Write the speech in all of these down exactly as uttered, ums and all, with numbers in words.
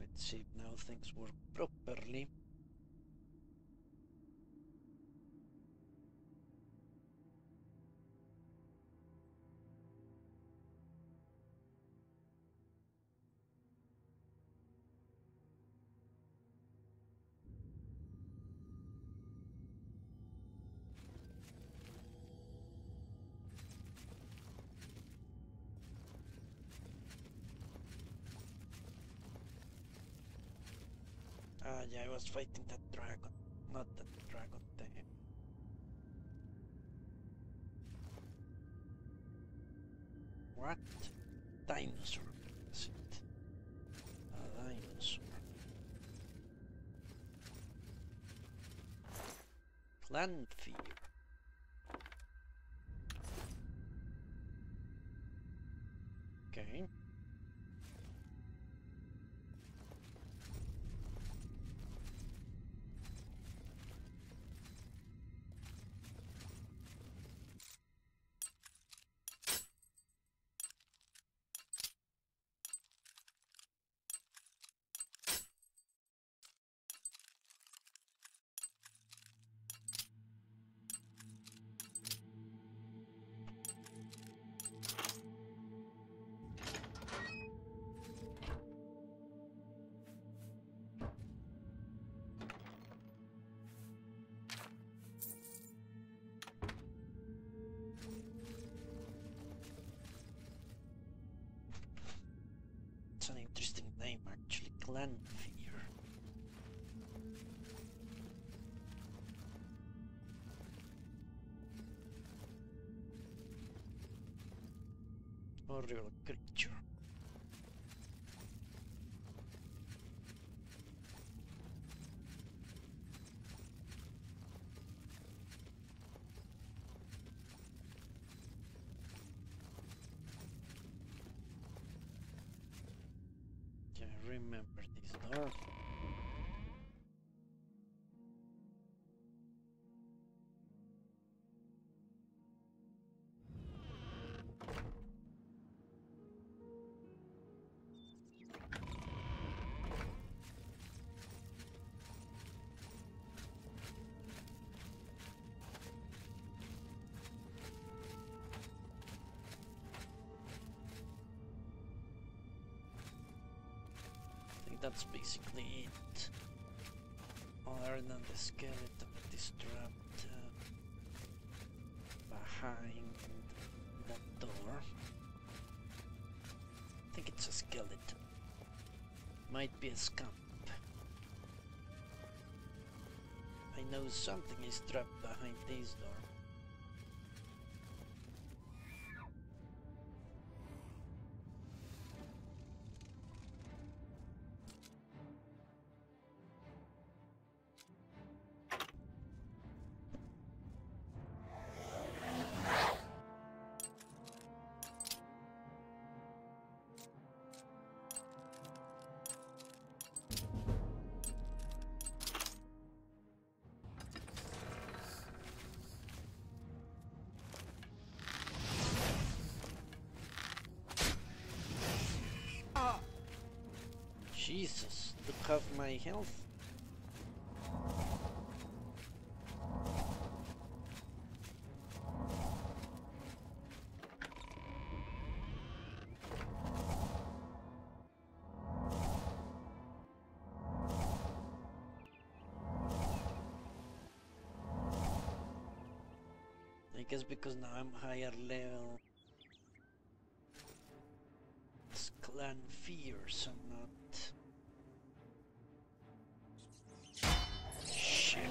Let's see if now things work properly. Ah, yeah, I was fighting that dragon. Not that dragon, the... What? Dinosaur, is it? A dinosaur. Clanfear. Okay. It's an interesting name, actually. Clanfear. Horrible creature. Yeah, remember this door. I think that's basically it. Other than the skeleton that is trapped uh, behind that door. I think it's a skeleton. Might be a scamp. I know something is trapped behind this door. Jesus, look half my health. I guess because now I'm higher level. It's Clanfear, so I'm not. Shit.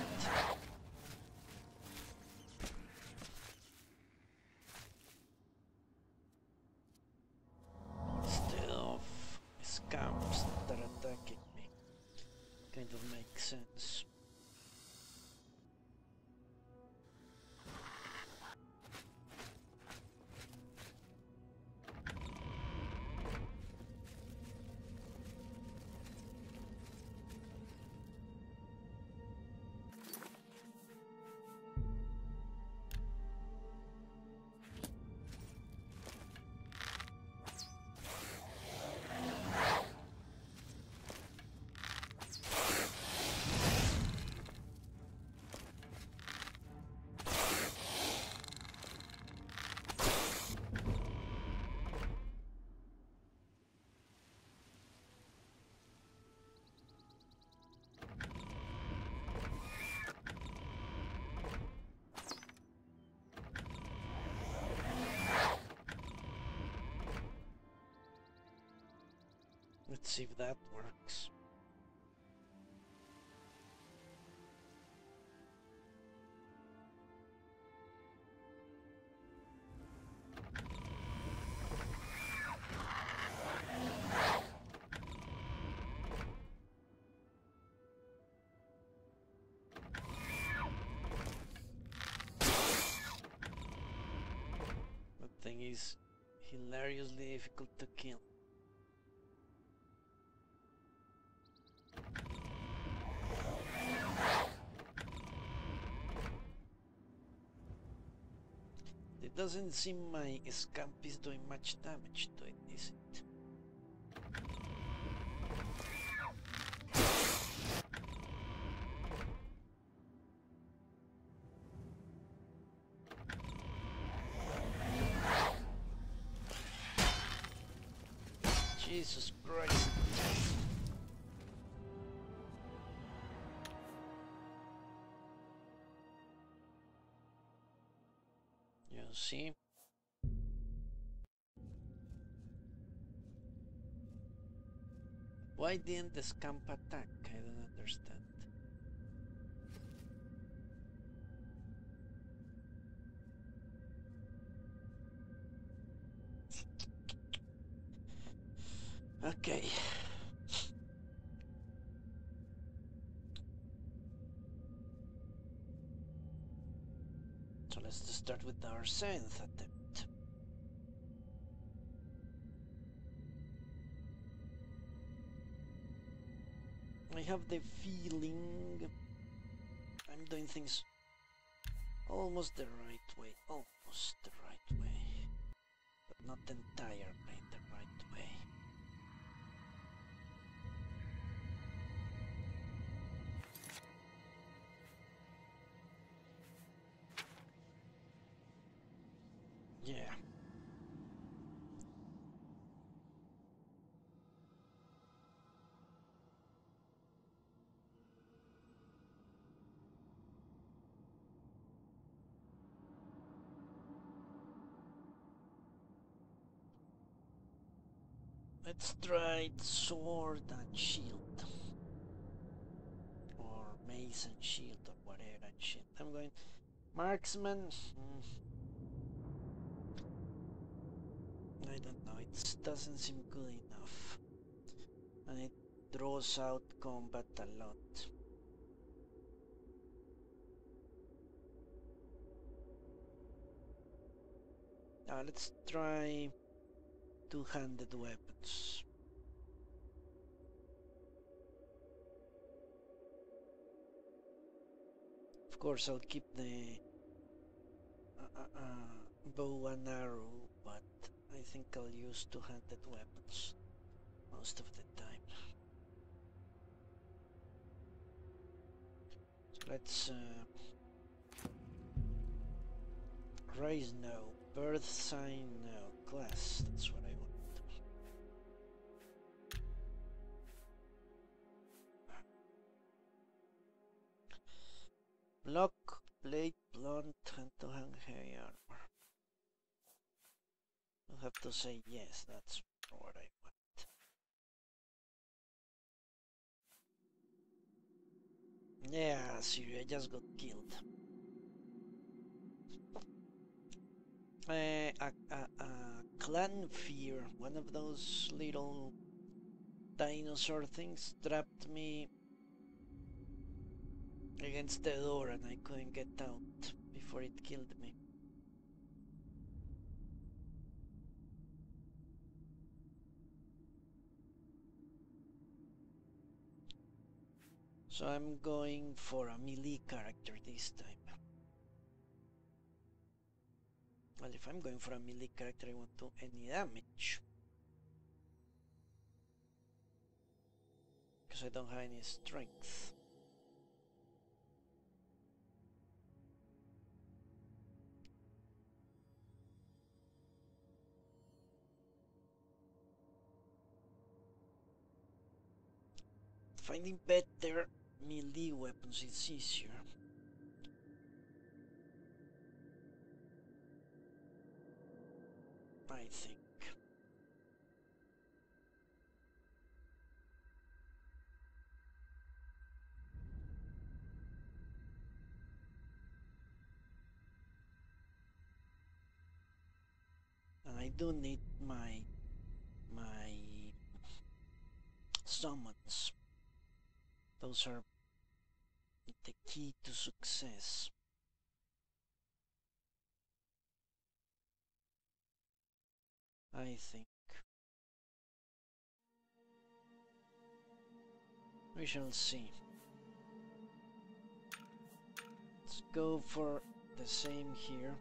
Instead of scamps that are attacking me. Kind of makes sense. Let's see if that works. The thing is hilariously difficult to kill. It doesn't seem my scamp is doing much damage to it, is it? Jesus Christ. You see? Why didn't the scamp attack? I don't understand. Okay. So let's just start with our seventh attempt. I have the feeling I'm doing things almost the right way. Almost the right way. But not entirely the right way. Yeah. Let's try sword and shield. Or mace and shield or whatever and shield. I'm going marksman. Mm. I don't know, it doesn't seem good enough. And it draws out combat a lot. Now let's try two-handed weapons. Of course I'll keep the uh, uh, uh, bow and arrow, but I think I'll use two-handed weapons most of the time. So let's uh, raise no, birth sign no, class, that's what I want. Block, blade, blunt, hand-to-hand heavy armor. I'll have to say yes, that's what I want. Yeah, Syria just got killed. Uh, a, a, a clan fear, one of those little dinosaur things, trapped me against the door and I couldn't get out before it killed me. So I'm going for a melee character this time. Well, if I'm going for a melee character, I won't do any damage. Because I don't have any strength. Finding better melee weapons is easier. I think. I do need my my summons. Those are the key to success. I think. We shall see. Let's go for the same here.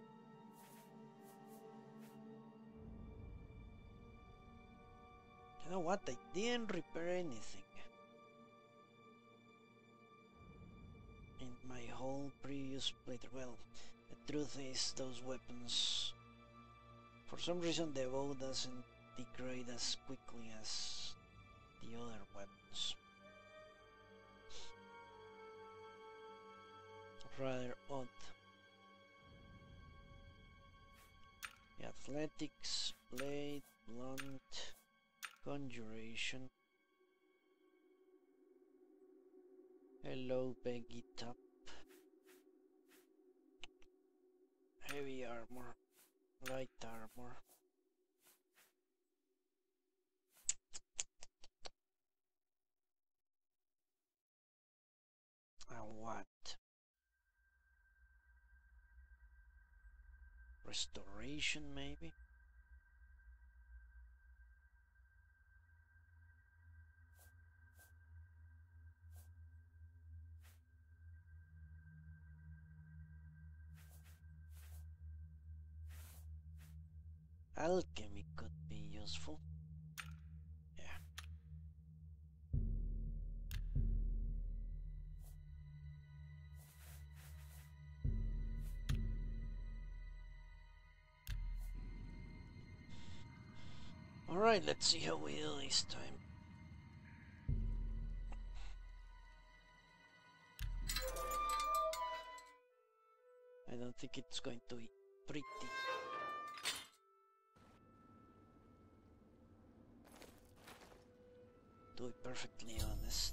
You know what? I didn't repair anything in my whole previous playthrough. Well, the truth is, those weapons, for some reason, the bow doesn't degrade as quickly as the other weapons. Rather odd. The athletics, blade, blunt, conjuration. Hello, Peggy Top. Heavy armor, light armor. And what? Restoration, maybe? Alchemy could be useful. Yeah. Alright, let's see how we do this time. I don't think it's going to be pretty. To be perfectly honest.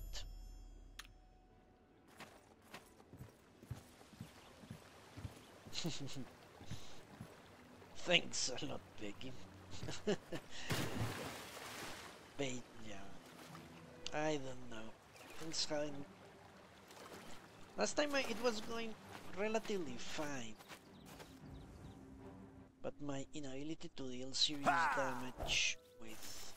Thanks a lot, Peggy. But yeah, I don't know. Things having... Last time I, it was going relatively fine, but my inability to deal serious damage with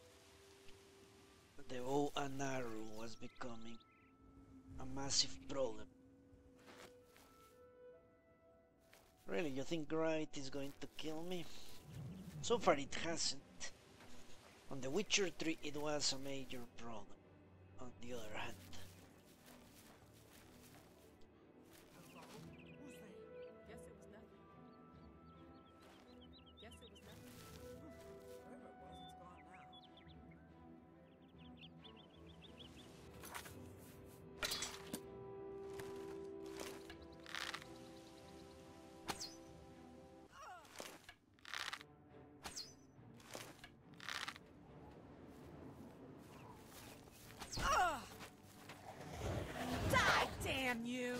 the bow and arrow was becoming a massive problem. Really, you think Gright is going to kill me? So far it hasn't. On The Witcher three it was a major problem, on the other hand. You.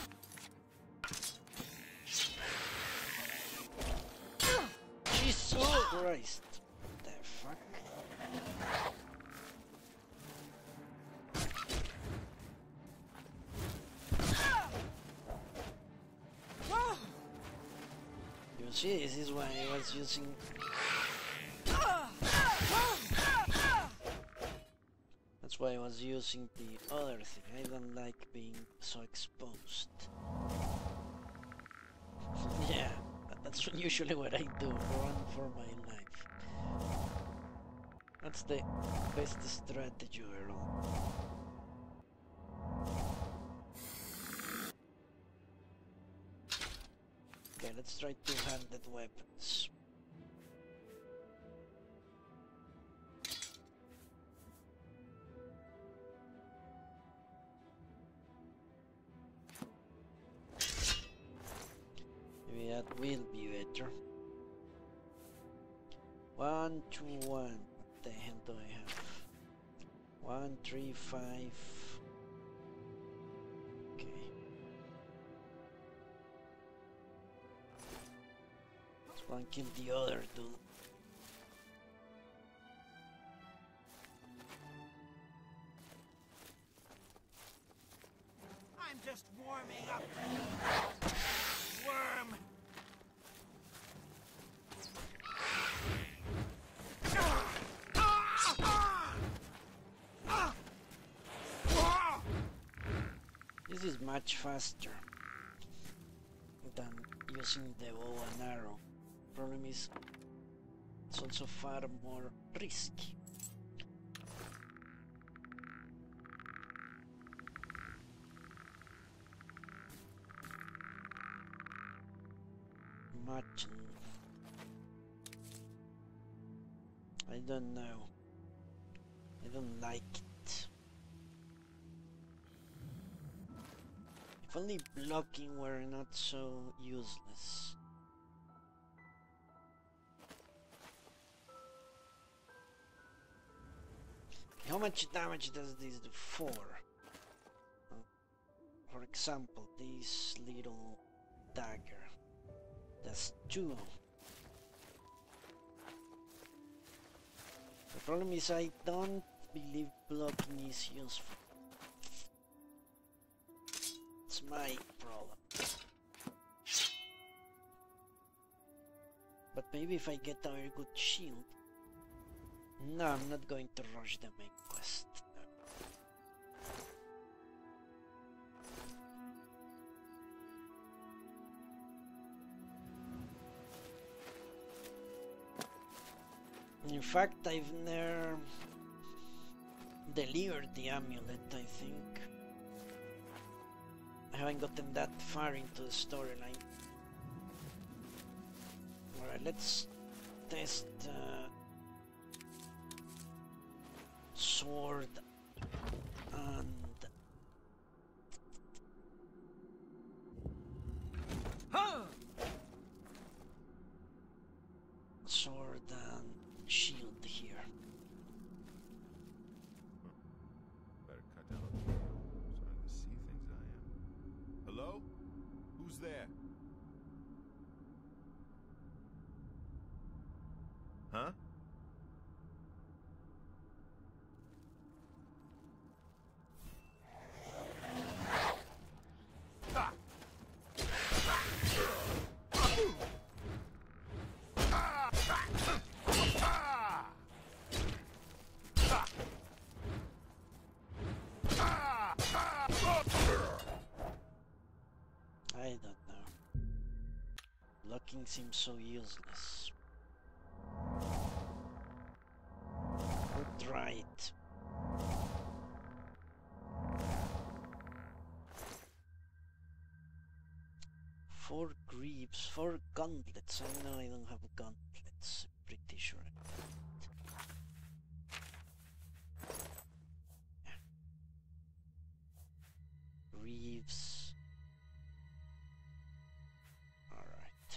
Jesus Christ! What the fuck? You see, this is why I was using. That's why I was using the other thing. I don't like being so exposed. Yeah, that's usually what I do, run for my life. That's the best strategy around. Okay, let's try two-handed weapons. That will be better. One, two, one. What the hell do I have? One, three, five. Okay. and kill the other dude. I'm just warming up. Worm. This is much faster than using the bow and arrow. Problem is, it's also far more risky. Imagine. I don't know. I don't like it. If only blocking were not so useless. How much damage does this do? Four. Uh, for example, this little dagger. That's two. The problem is I don't believe blocking is useful. It's my problem. But maybe if I get a very good shield. No, I'm not going to rush the main quest. In fact, I've never delivered the amulet, I think. I haven't gotten that far into the storyline. Alright, let's test uh, sword and Huh! sword and shield here. Better cut down on the I'm starting to see things I am. Hello? Who's there? Huh? I don't know. Blocking seems so useless. We'll try it. Four greaves, four gauntlets. I know I don't have gauntlets. Pretty sure. Greaves. Alright.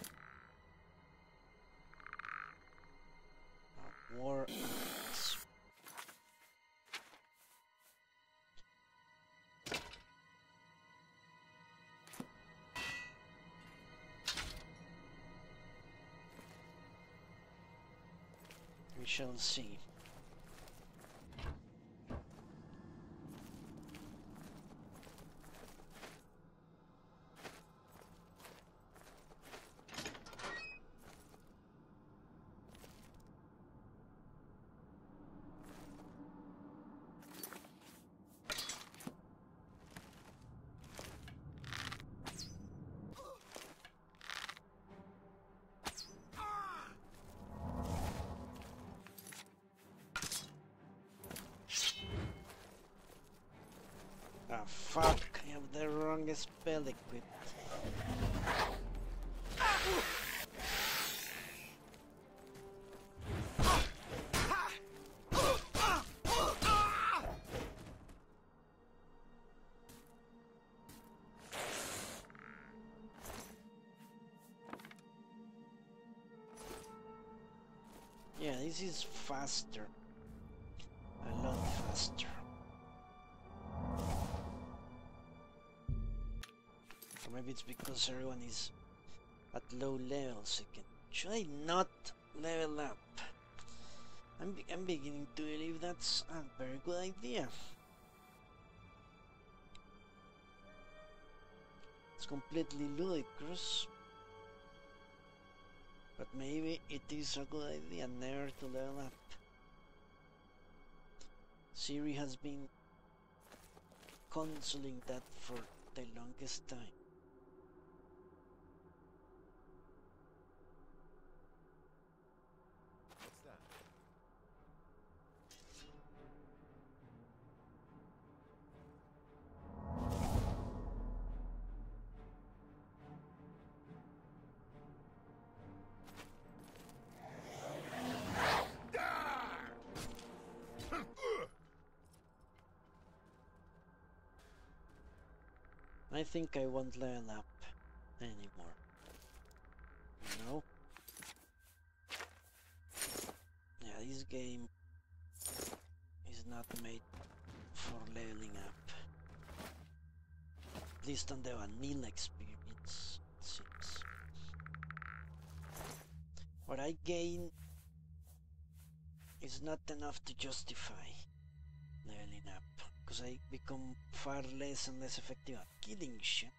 War axe. We shall see. Ah, fuck, I have the wrong spell equipped. Yeah, this is faster. A lot faster. Or maybe it's because everyone is at low levels again. Should I not level up? I'm, be I'm beginning to believe that's a very good idea. It's completely ludicrous, but maybe it is a good idea never to level up. Ciri has been counseling that for the longest time. What's that? I think I won't level up anymore. You know? Yeah, this game is not made for leveling up. At least on the vanilla experience, it seems. What I gain is not enough to justify leveling up, because I become far less and less effective at killing shit.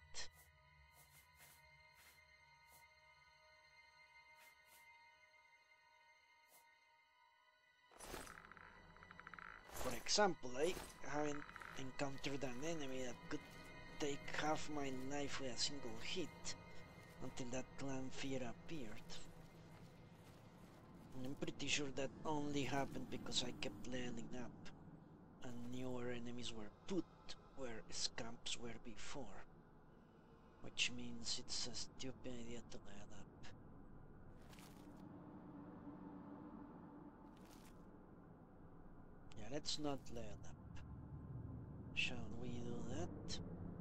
For example, I haven't encountered an enemy that could take half my life with a single hit until that clan fear appeared. And I'm pretty sure that only happened because I kept leveling up and newer enemies were put where scamps were before, which means it's a stupid idea to level up. Yeah, let's not level up. Shall we do that?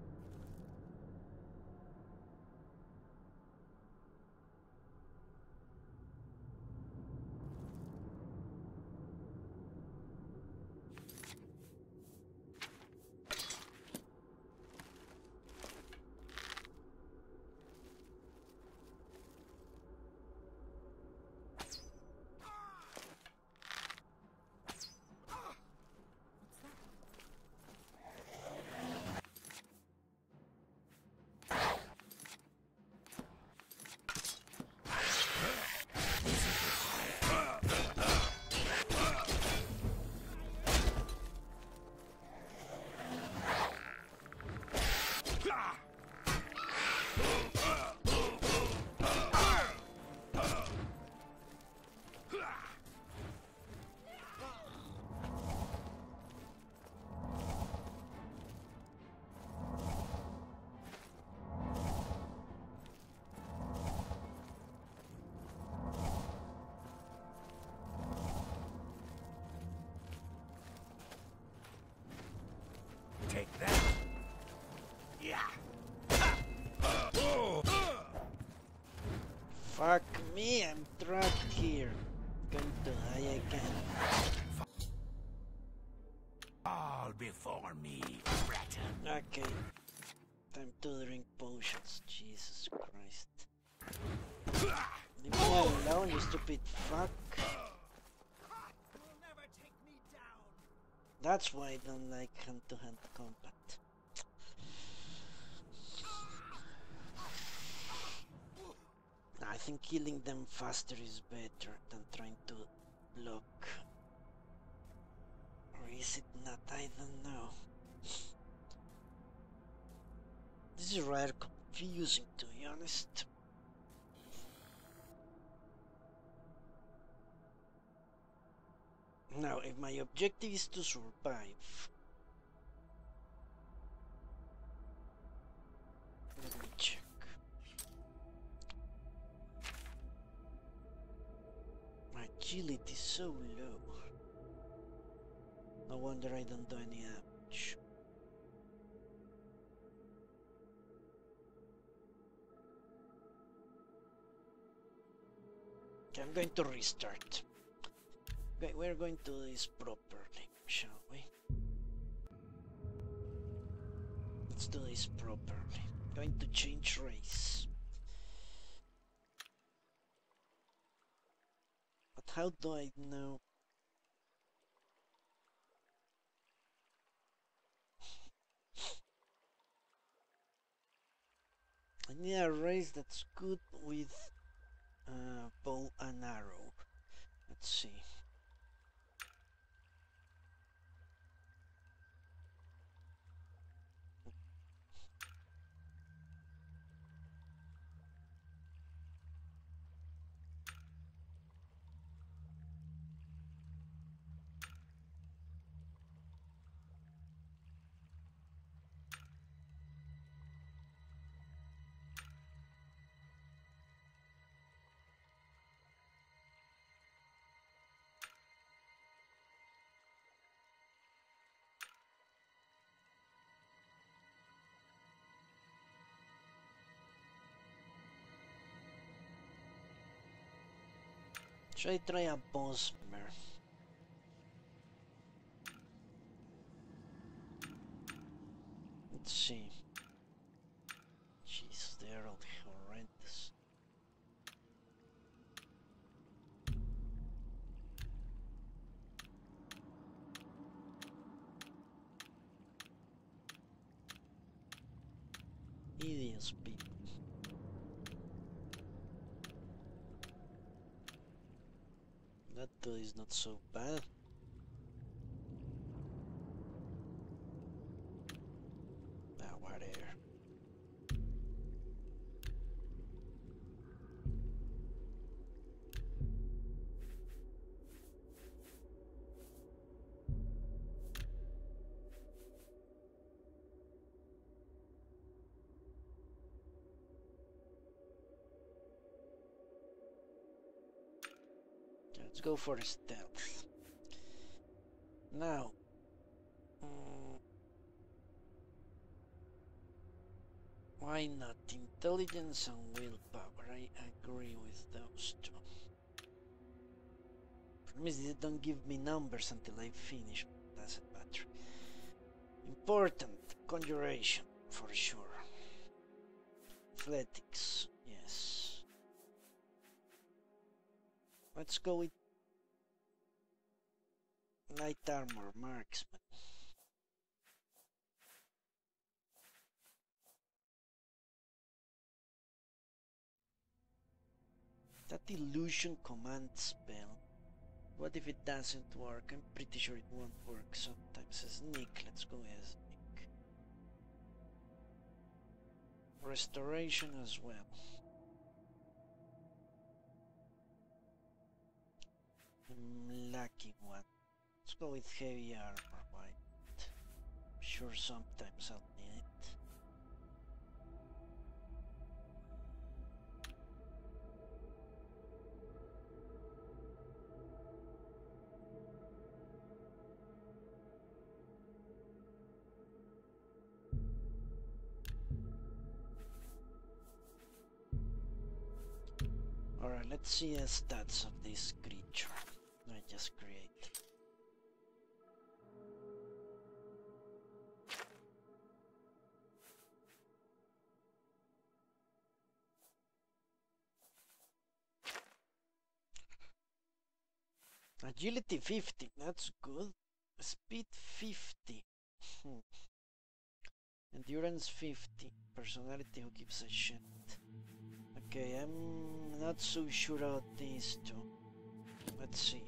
Take that. Yeah. Fuck me, I'm trapped here. Going to die again. All before me, Breton. Okay. Time to drink potions. Jesus Christ. Leave me alone, you stupid fuck. You'll never take me down. That's why I don't like hand-to-hand combat. I think killing them faster is better than trying to block. Or is it not? I don't know. This is rather confusing, to be honest. Now, if my objective is to survive, let me check. My agility is so low. No wonder I don't do any damage. Okay, I'm going to restart. Okay, we're going to do this properly, shall we? Let's do this properly. Going to change race. But how do I know? I need a race that's good with uh, bow and arrow. Let's see. Should I try a Bosmer? Let's see. Jeez, they're all horrendous. Idiots, people. That though is not so bad. Ah, whatever. Let's go for stealth. Now, um, why not intelligence and willpower? I agree with those two. Problem is they don't give me numbers until I finish. Doesn't matter. Important conjuration for sure. Athletics, yes. Let's go with light armor marksman. That illusion command spell. What if it doesn't work? I'm pretty sure it won't work sometimes. Sneak, let's go as sneak. Restoration as well. Lucky one. Let's go with heavy armor, right? I'm sure sometimes I'll need it. Alright, let's see the stats of this creature I just created. Agility fifty, that's good. Speed fifty. Hmm. Endurance fifty. Personality, who gives a shit. Okay, I'm not so sure about these two. Let's see.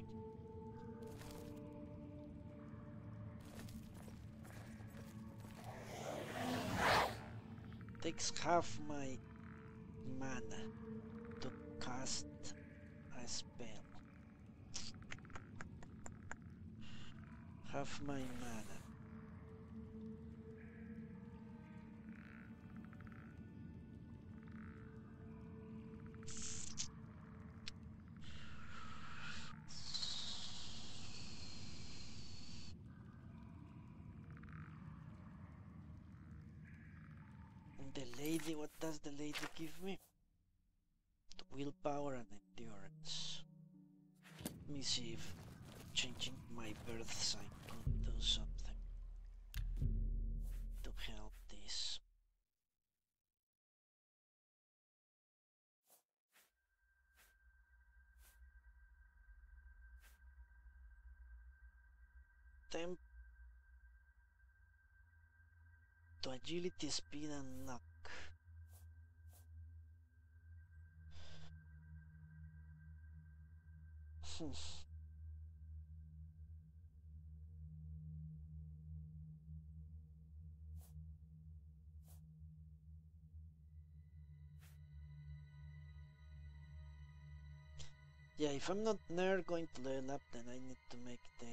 Takes half my mana to cast a spell. Half my mana. The lady, what does the lady give me? Willpower and endurance. Let me see if changing my birth sign could do something to help this. temp to agility, speed, and luck. Hmm. Yeah, if I'm not never going to level up, then I need to make the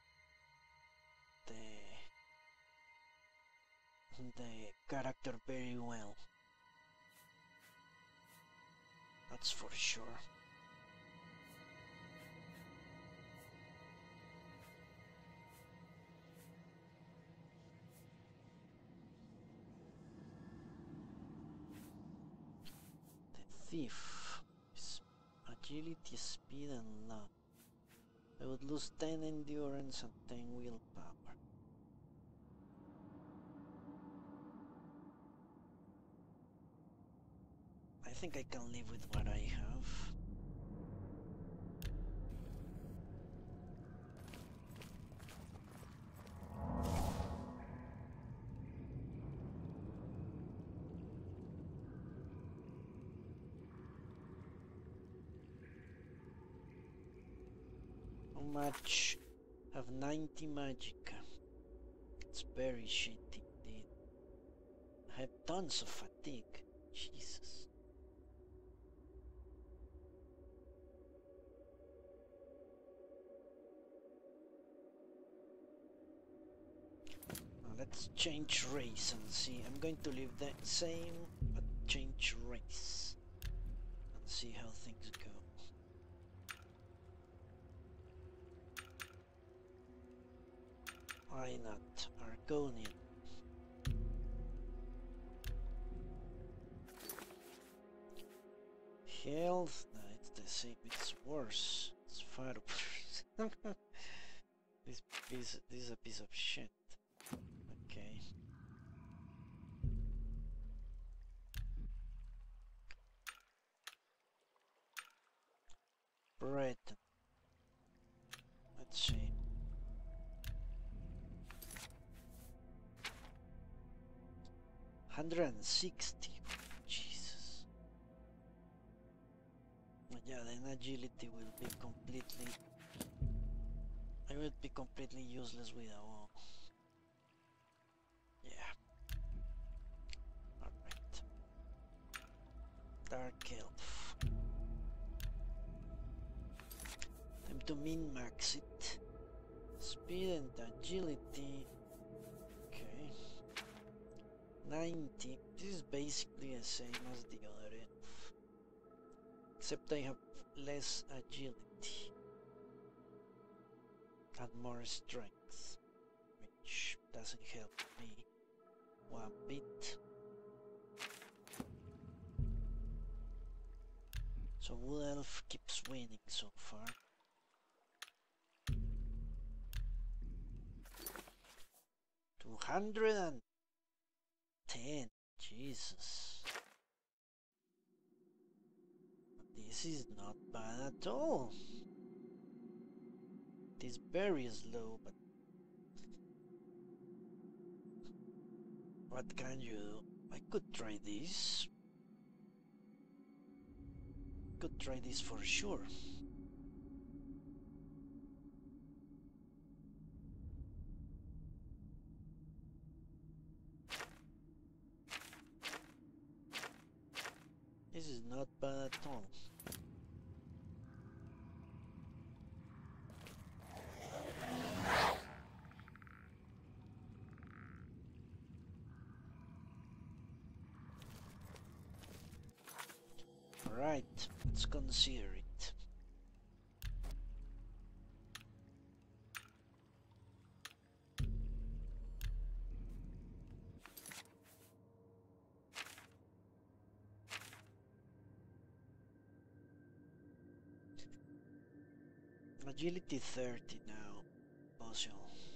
the the character very well. That's for sure. The thief is agility, speed, and luck. I would lose ten endurance and ten willpower. I think I can live with what I have. How much? Have ninety magicka. It's very shit indeed. I have tons of fatigue. Jesus. Now let's change race and see. I'm going to leave the same but change race and see how things go. Why not? Argonian. Health? No, it's the same. It's worse. It's far worse. this piece, this is a piece of shit. Okay. Bread. Let's see. one hundred sixty. Jesus. Yeah, then agility will be completely... I will be completely useless with a wall. Yeah. Alright. Dark Elf. Time to min-max it. Speed and agility. Okay. ninety. This is basically the same as the other elf. Except I have less agility. And more strength. Which doesn't help me one bit. So Wood Elf keeps winning so far. two hundred ten. Jesus. This is not bad at all. It is very slow, but what can you do? I could try this. Could try this for sure. This is not bad at all. Alright, let's consider it. Agility thirty now, possible.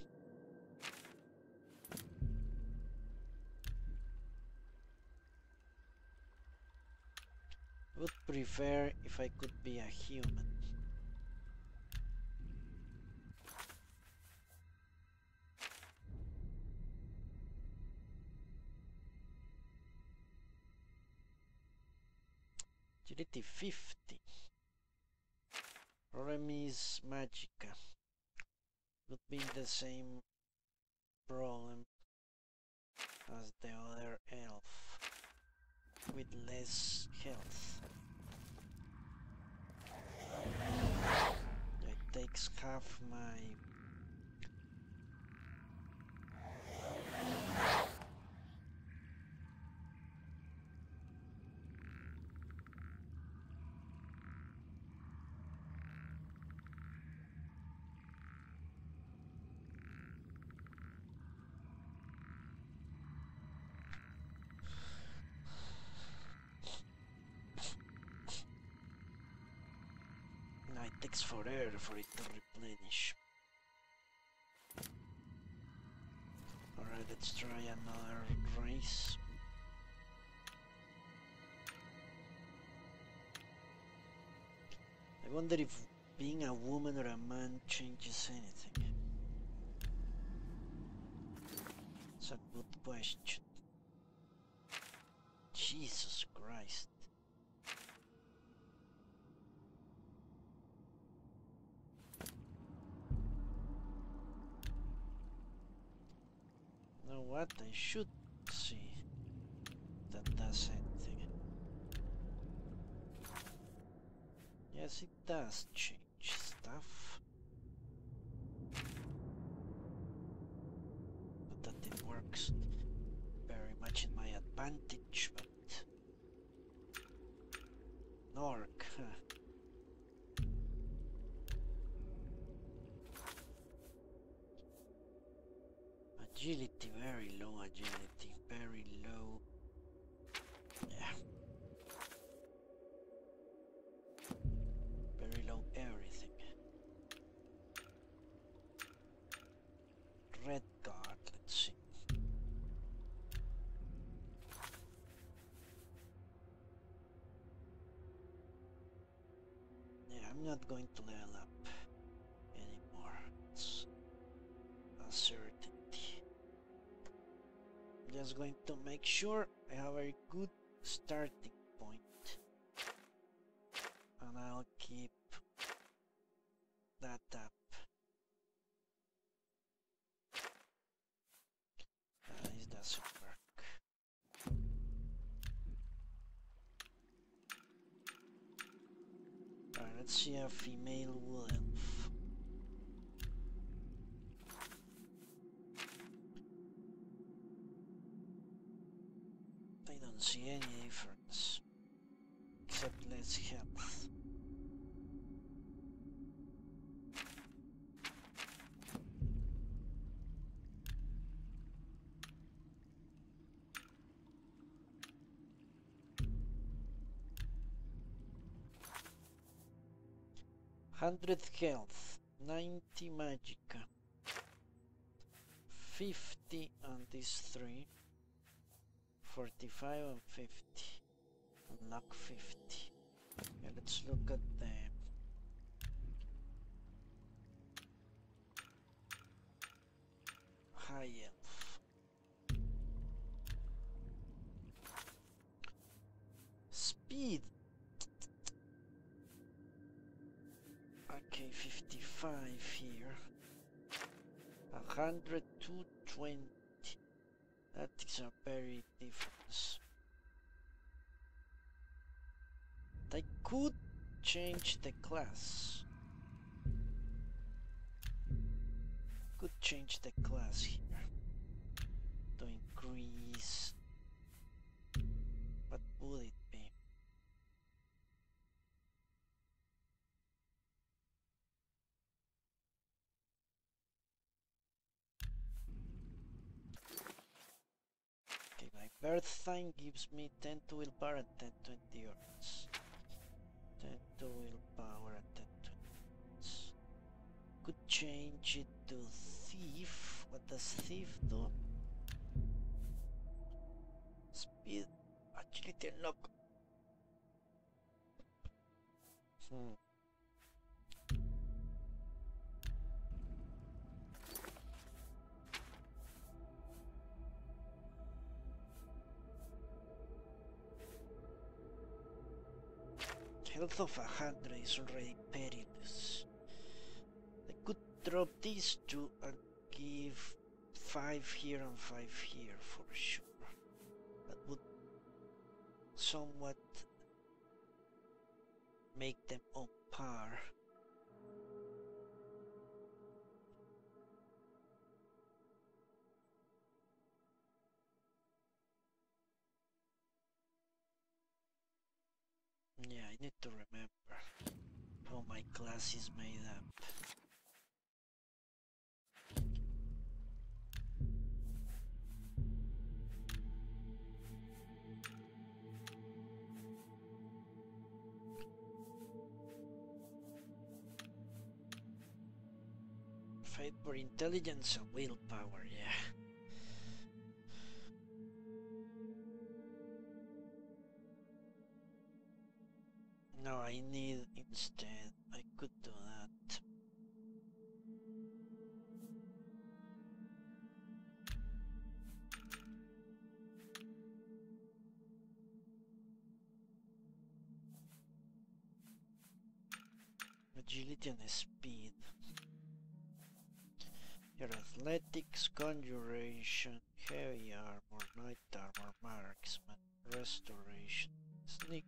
Would prefer if I could be a human. Agility fifty. Remis Magica. Would be the same problem as the other elf, with less health. It takes half my takes forever for it to replenish. Alright, let's try another race. I wonder if being a woman or a man changes anything. It's a good question. Jesus Christ. Know what? I should see that does anything. Yes, it does change stuff. Not that it works very much in my advantage, but Nork, huh? Agility, very low agility, very low. Yeah. Very low everything. Red guard, let's see. Yeah, I'm not going to level up anymore. It's a certainty. Just going to make sure I have a good starting point, and I'll keep that up. Uh, this doesn't work. Alright, let's see a female wood elf. See any difference except less health. Hundred health, ninety magicka, fifty on these three. forty-five and fifty. Unlock fifty. Okay, let's look at the high elf. Speed. Okay, fifty-five here. A hundred to twenty. That is a very difference. I could change the class. Could change the class here to increase. What would it be? Birth time gives me ten to willpower and ten to endurance. ten to willpower and ten to endurance. Could change it to thief. What does thief do? Speed, agility, and luck. Hmm. Health of a hundred is already perilous. I could drop these two and give five here and five here for sure. That would somewhat make them on par. Yeah, I need to remember how my class is made up. Fight for intelligence and willpower, yeah. No, I need instead, I could do that. Agility and speed. Your athletics, conjuration, heavy armor, night armor, marksman, restoration, sneak.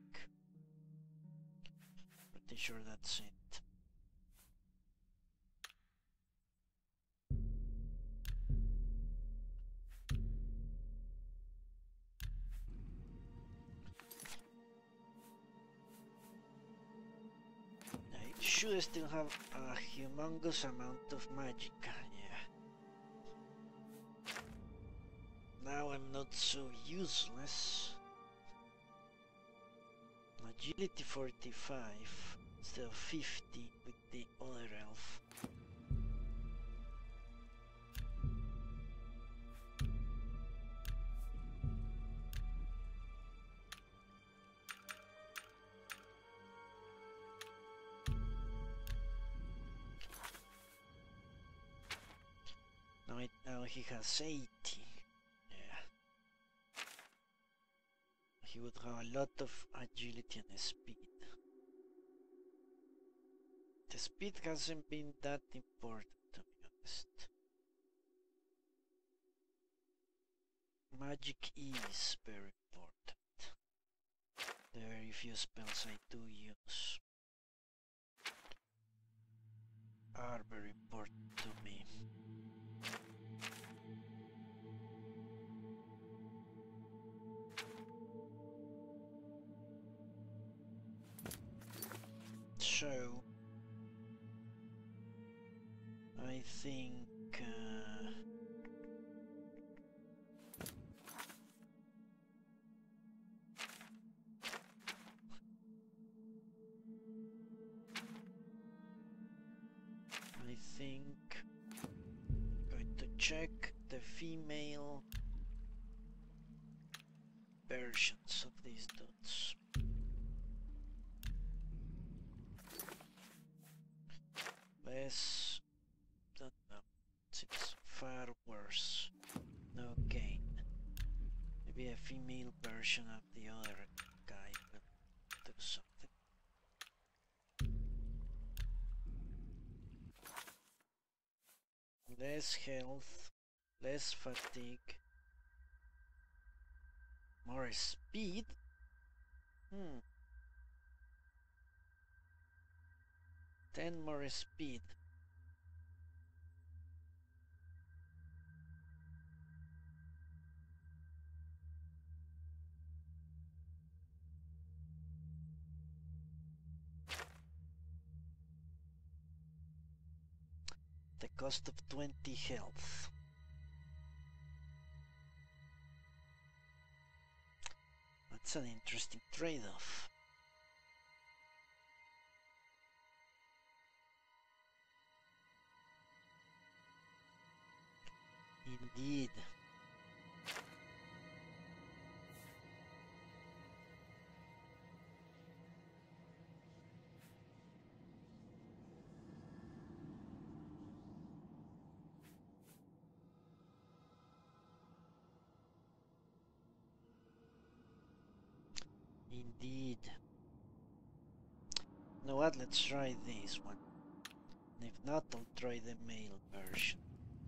Pretty sure that's it. I should still have a humongous amount of magicka, yeah. Now I'm not so useless. Agility forty-five instead of fifty with the other elf. Now, it, now he has eighty. Yeah. He would have a lot of agility and speed. The speed hasn't been that important, to be honest. Magic is very important. The very few spells I do use are very important to me. So I think uh, I think I'm going to check the female versions of these dudes. Less, don't know, seems far worse. No gain. Maybe a female version of the other guy will do something. Less health, less fatigue, more speed. Hmm. ten more speed. The cost of twenty health. That's an interesting trade-off. Indeed. Indeed. You know what? Let's try this one. And if not, I'll try the male version.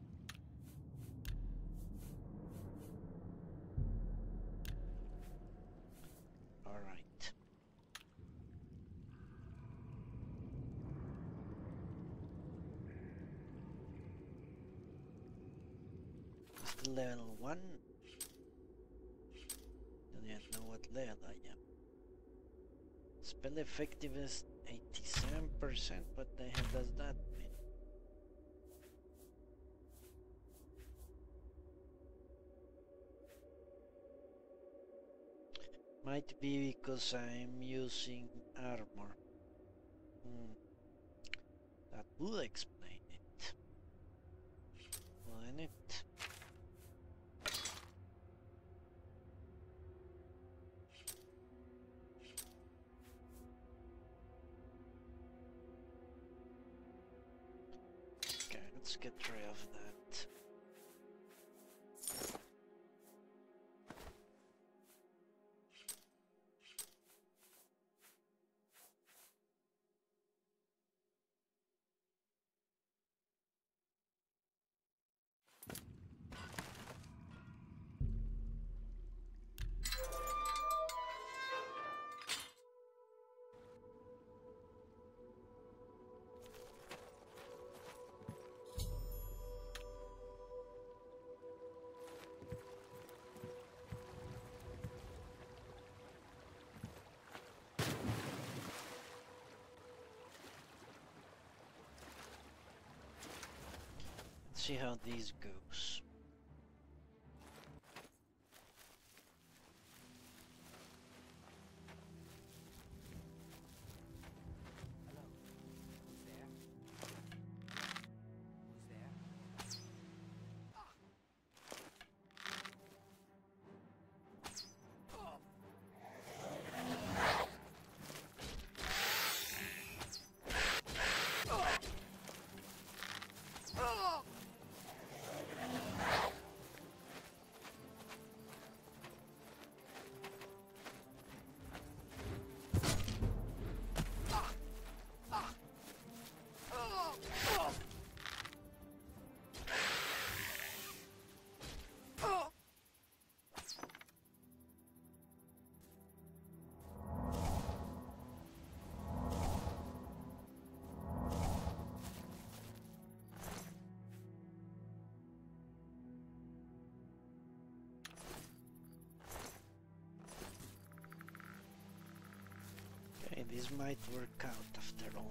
Alright. It's level one. Don't yet know what level I am. Spell effectiveness eighty-seven percent. What the hell does that mean? Might be because I'm using armor. Hmm. That would explain it. Wouldn't it? Okay, let's get rid of that. See how this goes. Hello. Who's there? Who's there? Okay, this might work out after all.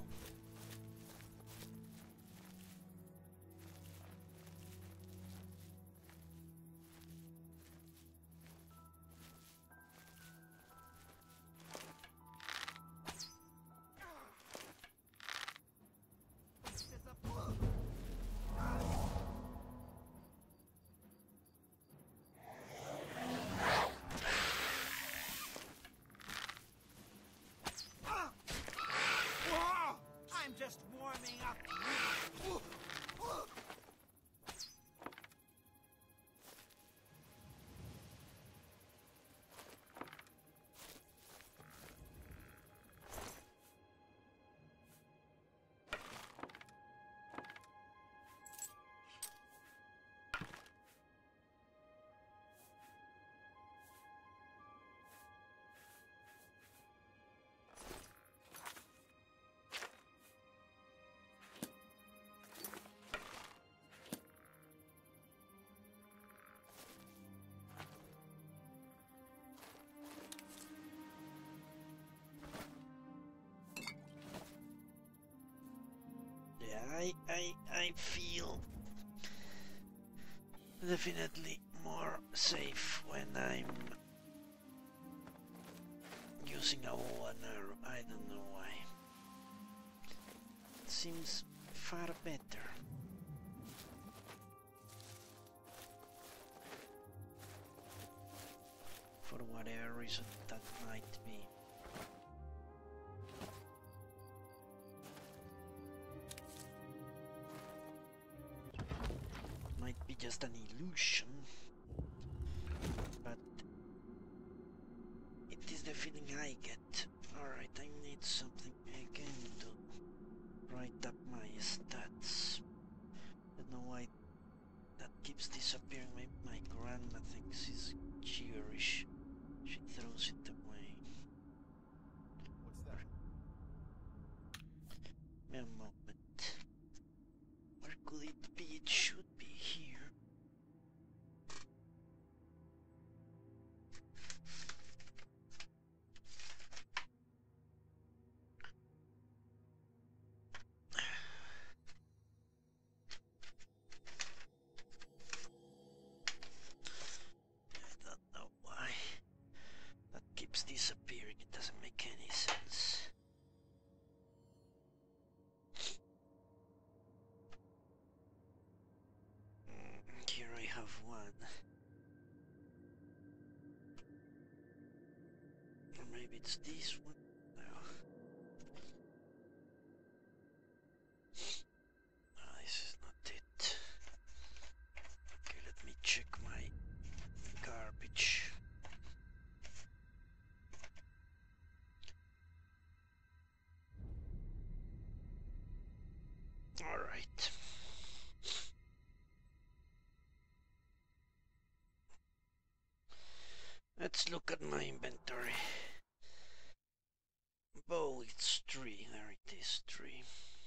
I'm just warming up. Yeah, I, I, I feel definitely more safe when I'm using a bow and arrow. I don't know why. It seems far better. For whatever reason that might be. Might be just an illusion, but it is the feeling I get. Alright, I need something again. keeps disappearing. My, my grandma thinks it's gibberish. She throws it away. What's that? Me a moment. Where could it be? It should be here. I don't know why that keeps disappearing. It doesn't make any sense. Mm, Here I have one. Or maybe it's this one. No. Ah, this is not it. Okay, let me check my garbage. All right. Let's look at my inventory. Bow, it's three. There it is, three.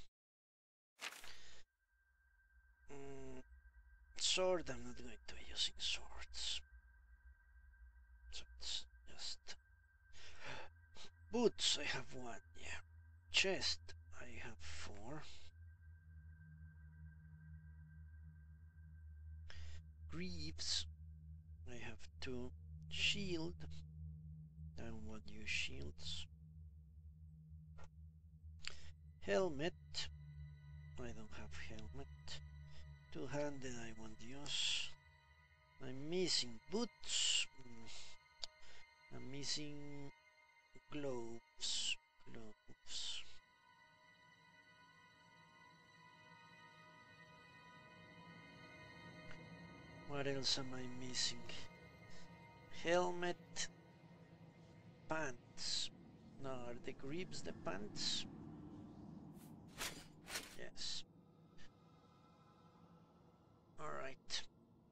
Mm, sword, I'm not going to be using swords. So it's just... Boots, I have one, yeah. Chest, I have four. Greaves, I have two. Shield, I want use shields. Helmet, I don't have helmet. Two-handed, I won't use. I'm missing boots. Mm. I'm missing gloves. Gloves. What else am I missing? Helmet. Pants. No, are the greaves the pants? Yes. Alright.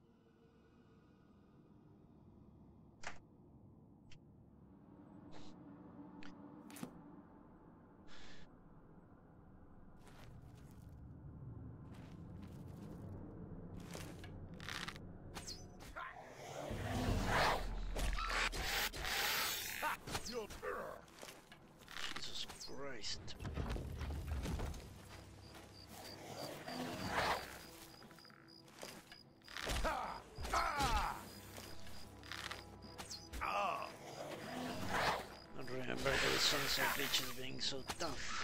Jesus Christ. I don't remember the sons of bitches being so tough.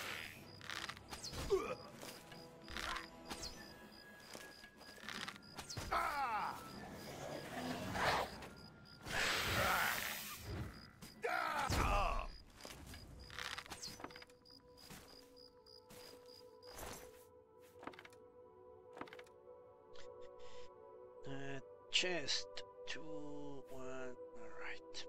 Uh, chest, two, one, alright.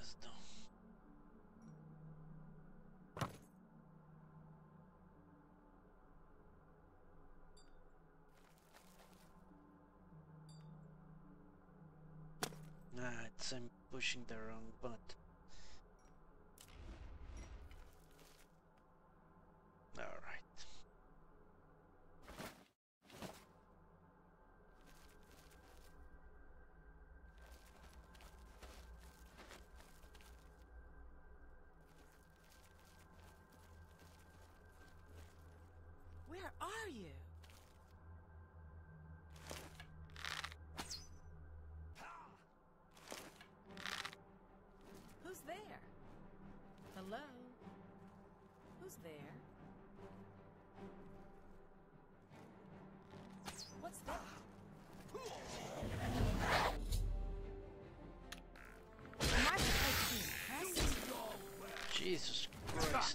us though. Ah, it's I'm pushing the wrong button. All right. Where are you? Who's there? Hello? Who's there? What's that? Am I supposed to be impressed? Jesus Christ.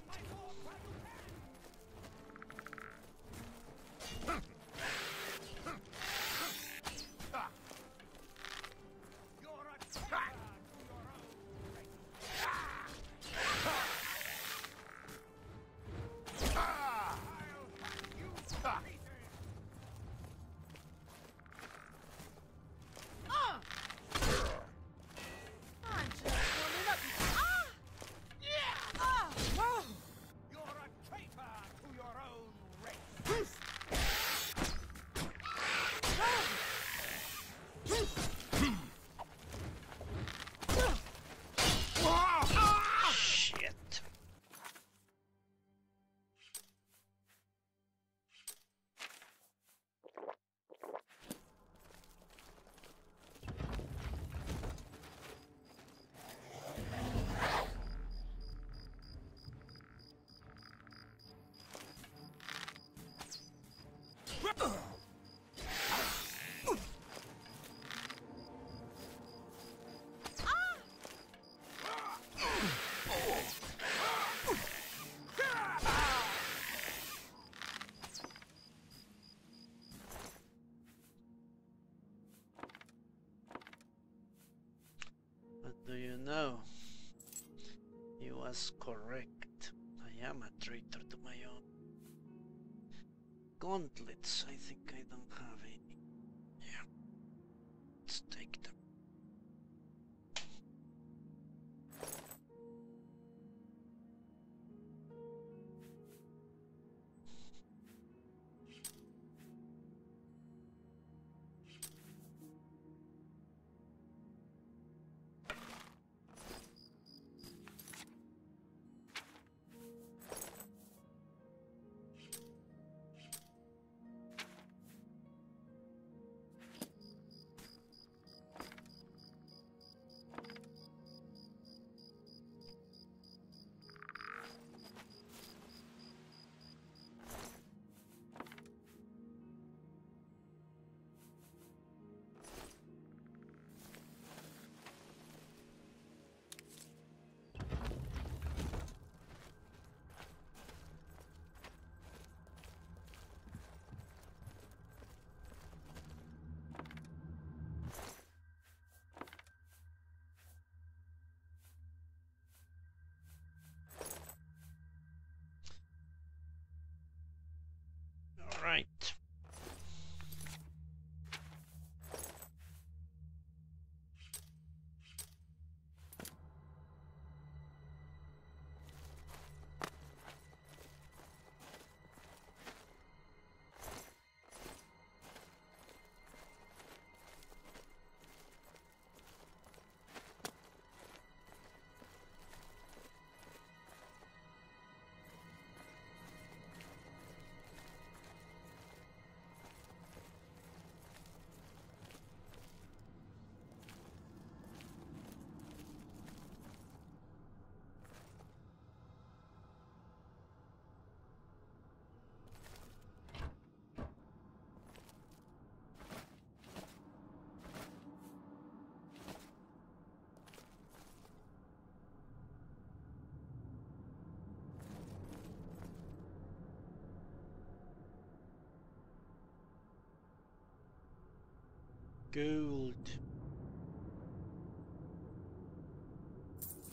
I'm just warming up. Ah! Yeah! Ah! Whoa! You're a traitor to your own race. Shit. What do you know? He was correct. I am a traitor to my own. Gauntlets, I think I don't have any. Yeah. Let's take them. All right. Gold.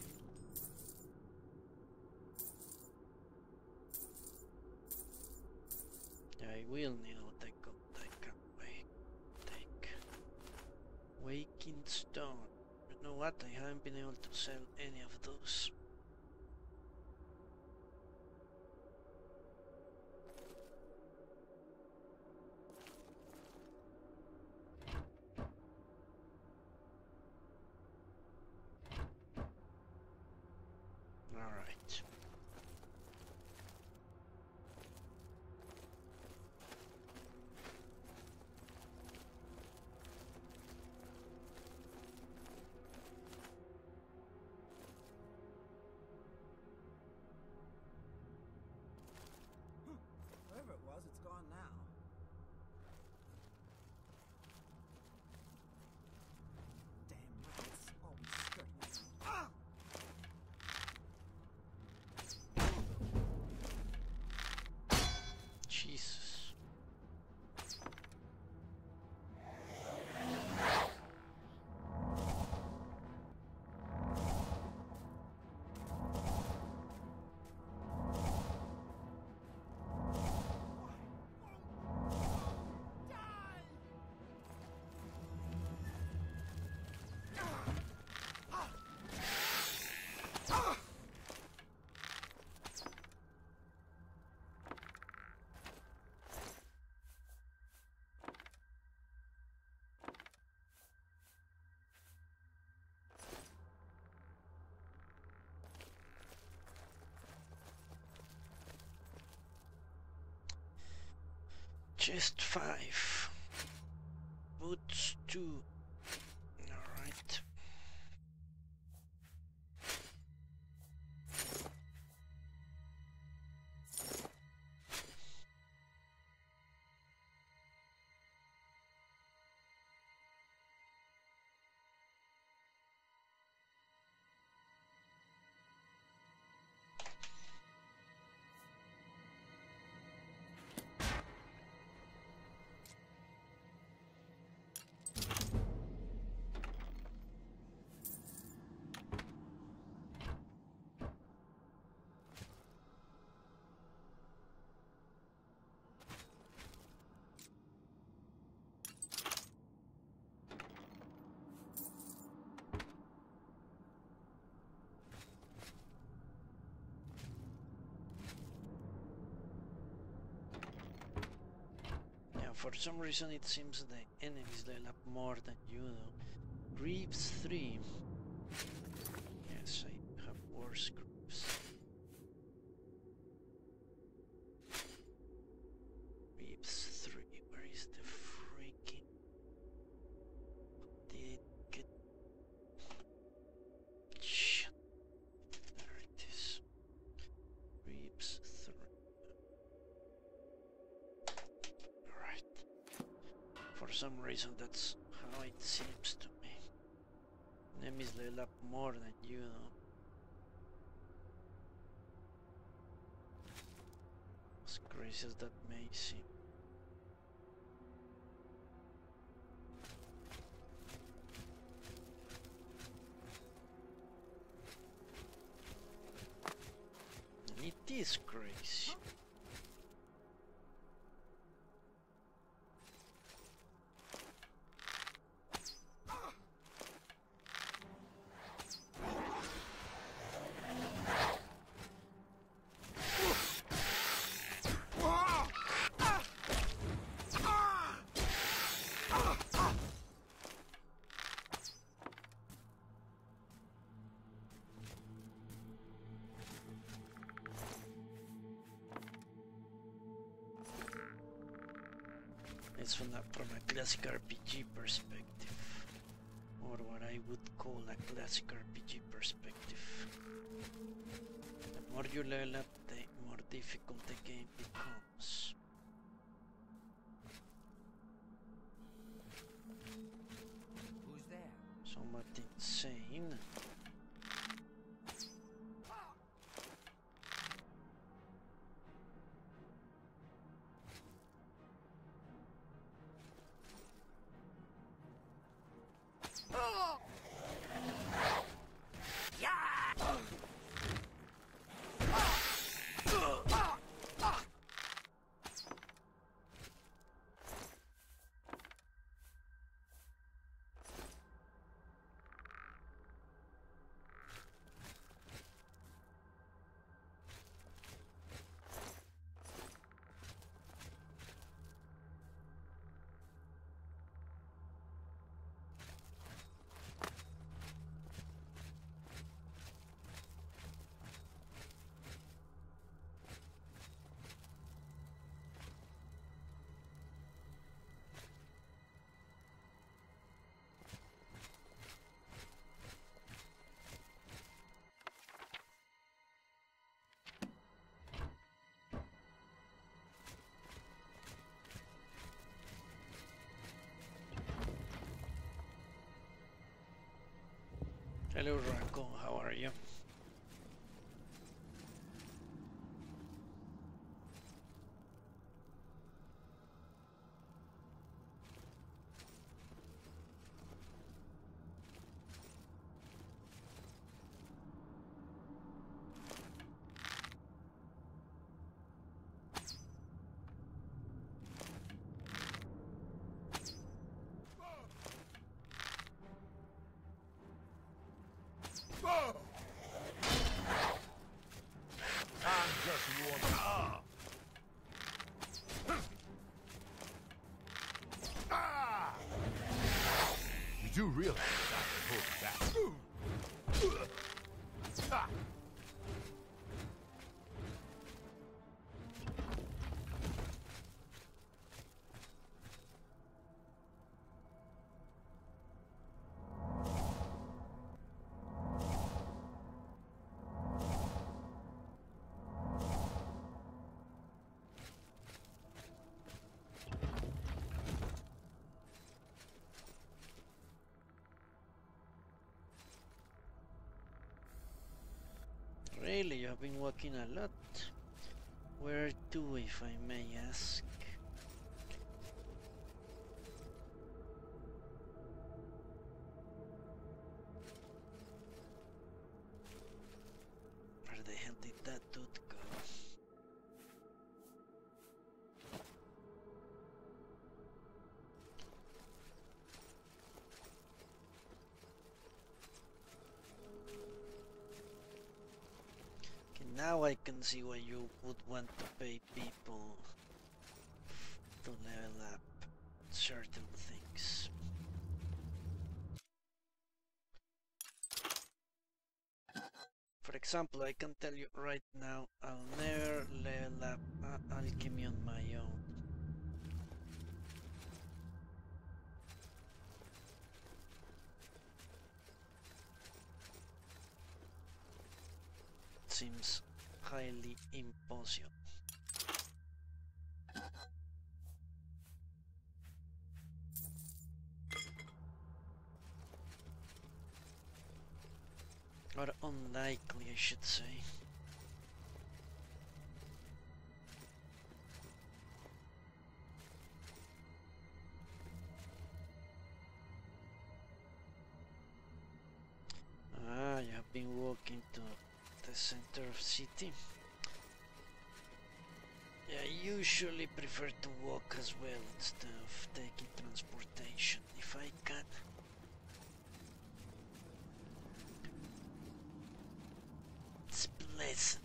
I will need to take up take away. Take Waking Stone. You know what? I haven't been able to sell any of those. Alright. Whatever it was, it's gone now. Damn rats, always skirting us. Ah! Jesus. Chest five. Boots two. Alright. For some reason it seems the enemies level up more than you do. Greaves three. Yes, I have worse greaves. Greaves three. Where is the freaking... Did it get... Shit. There it is. Greaves three. For some reason that's how it seems to me. Enemies level up more than you know. As crazy as that may seem. It is crazy. It's from a, from a classic R P G perspective, or what I would call a classic R P G perspective. The more you level up, the more difficult the game becomes. Who's there? Somewhat insane. Hello Racco, how are you? I'm just warming up. Ah! You do realize I can hold you back. Ah! Really, you have been walking a lot. Where to, if I may ask? Where the hell did that dude go? Okay, now I can see why you would want to pay people to level up certain things. For example, I can tell you right now, I'll never level up uh, alchemy on my own. Seems highly impossible. Or unlikely, I should say. Ah, you have been walking to the center of city. Yeah, I usually prefer to walk as well instead of taking transportation if I can. It's pleasant.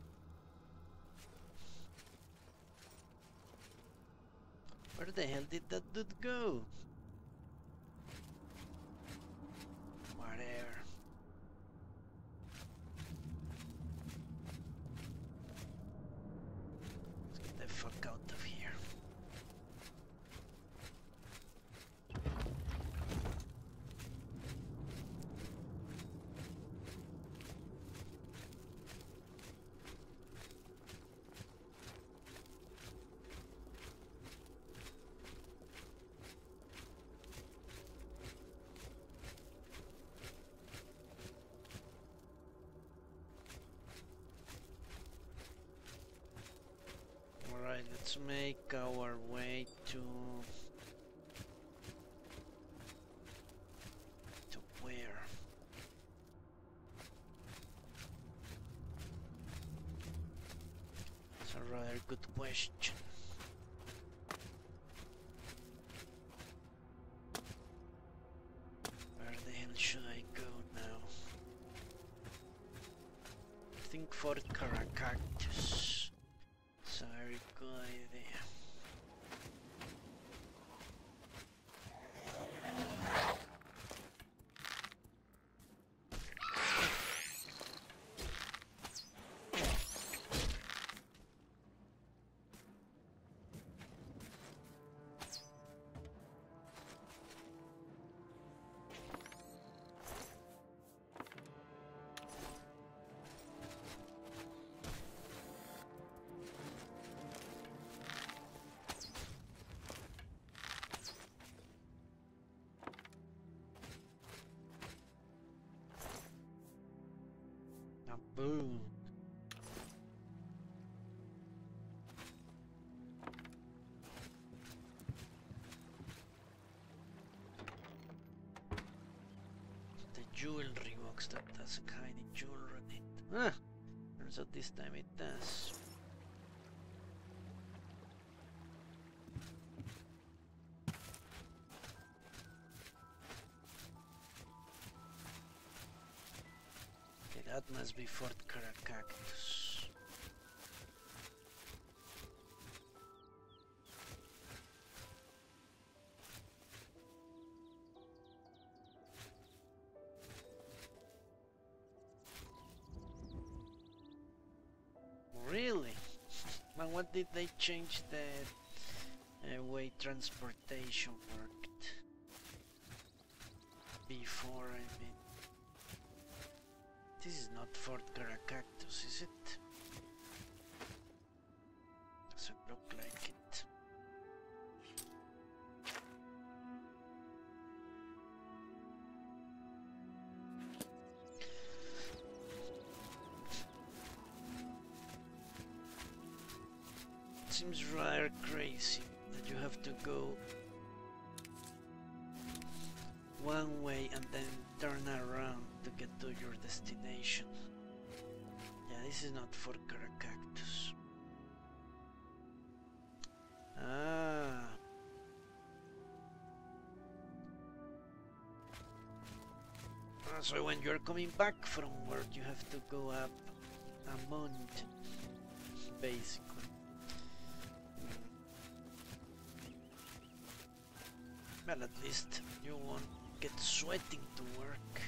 Where the hell did that dude go? Whatever. Let's get the fuck out of here. Alright, let's make our way to... to where? It's a rather good question. Where the hell should I go now? I think for Caracactus. It's a very good idea. Boom. The jewelry box that does hiding jewelry on it. Ah! Turns out this time it does. Okay, that must be Fort Caracactus. Really? And what did they change the uh, way transportation worked? Before, I mean. This is not Fort Caracactus, is it? Doesn't look like it. Seems rather crazy that you have to go one way and then turn around to get to your destination. Yeah, this is not Fort Caracactus. Ah. Ah, so when you're coming back from work, you have to go up a mountain, basically. Well, at least you won't get sweating to work.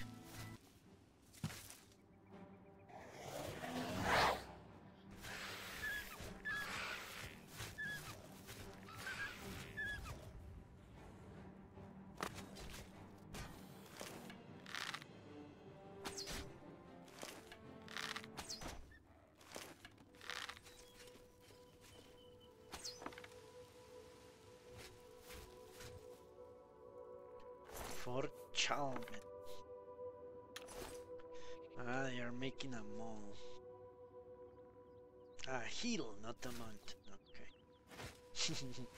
Fort Chalmette. Ah, they are making a mall. A hill, not a mountain. Okay.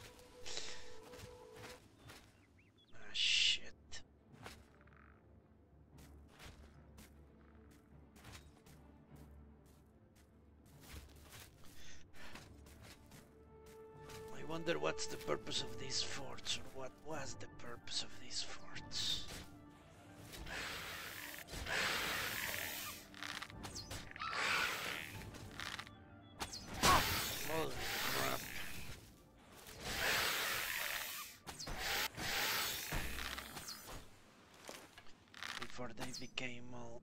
Ah, shit. I wonder what's the purpose of these forts, or what was the purpose of these forts. Holy crap. Before they became all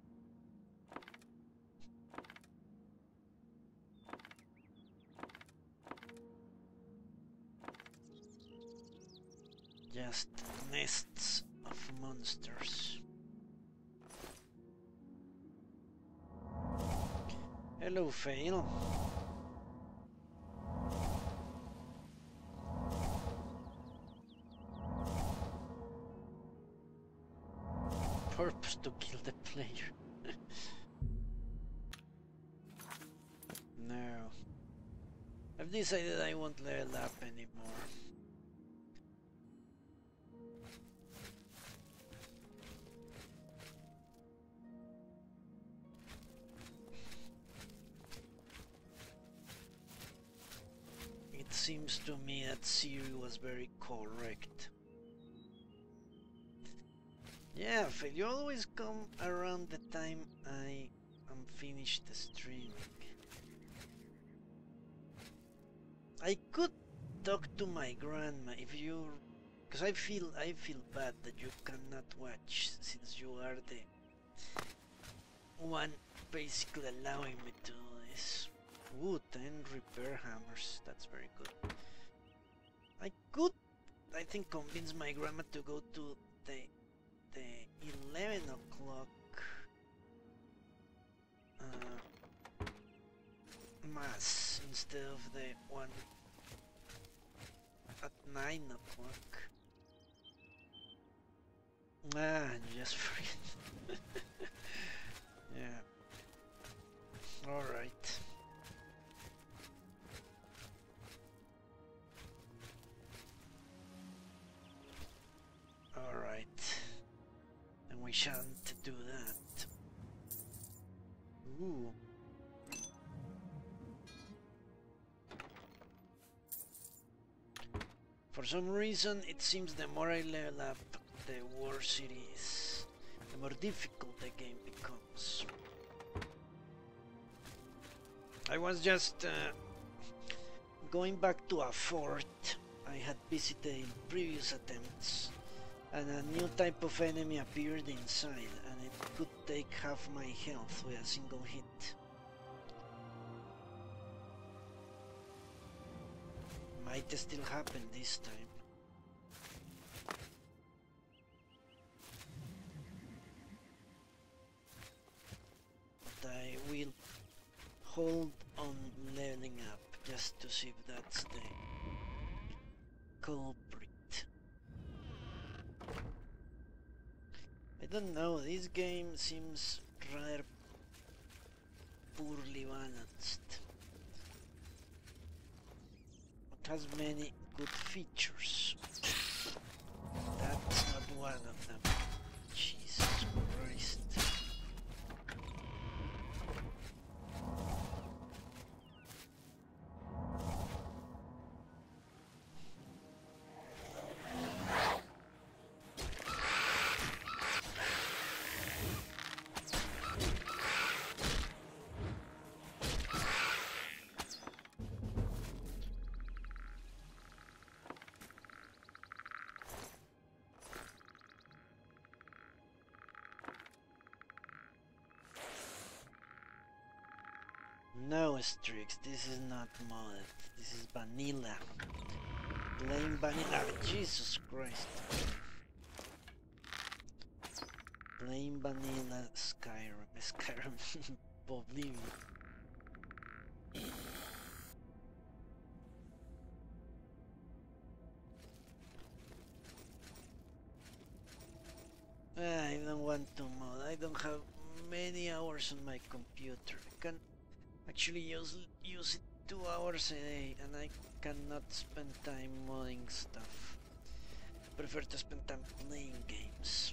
just nests of monsters. Hello, Fail. Purpose to kill the player. No. I've decided I won't level up anymore. It seems to me that Siri was very correct. Yeah, Phil, you always come around the time I am finished streaming. I could talk to my grandma if you, because I feel I feel bad that you cannot watch since you are the one basically allowing me to do this. Ooh, ten repair hammers. That's very good. I could, I think, convince my grandma to go to the the eleven o'clock uh, mass instead of the one at nine o'clock. Ah, just forget. Yeah. All right. All right. And we shan't do that. Ooh. For some reason, it seems the more I level up, the worse it is. The more difficult the game becomes. I was just uh, going back to a fort I had visited in previous attempts, and a new type of enemy appeared inside, and it could take half my health with a single hit. Might still happen this time. But I will hold on leveling up just to see if that's the culprit. I don't know, this game seems rather poorly balanced. It has many good features. That's not one of them. Jesus Christ. No, Strix, this is not modded. This is vanilla. Plain vanilla. Jesus Christ. Plain vanilla Skyrim. Skyrim Oblivion. I don't want to mod. I don't have many hours on my computer. I can actually use use it two hours a day, and I cannot spend time modding stuff. I prefer to spend time playing games.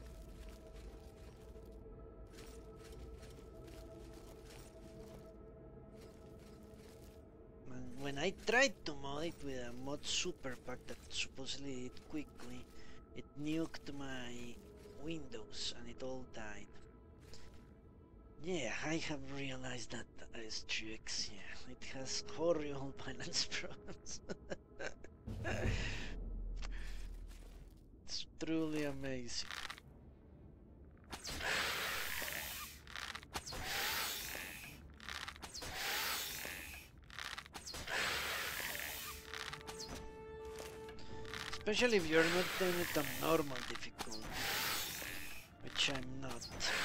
And when I tried to mod it with a mod super pack that supposedly did quickly, it nuked my Windows and it all died. Yeah, I have realized that as Strix, yeah, it has horrible balance problems. It's truly amazing. Especially if you're not doing it on normal difficulty, which I'm not.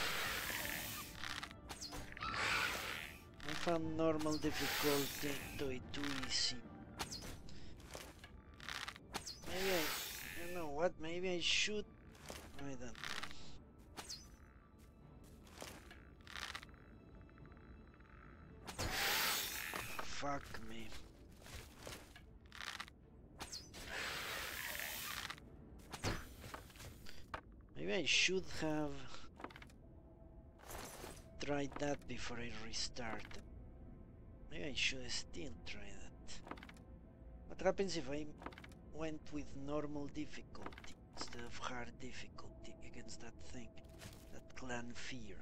I found normal difficulty to it too easy. Maybe I, you know what, maybe I should, I don't know. Fuck me. Maybe I should have tried that before I restarted. Maybe I should still try that. What happens if I went with normal difficulty instead of hard difficulty against that thing, that clan fear?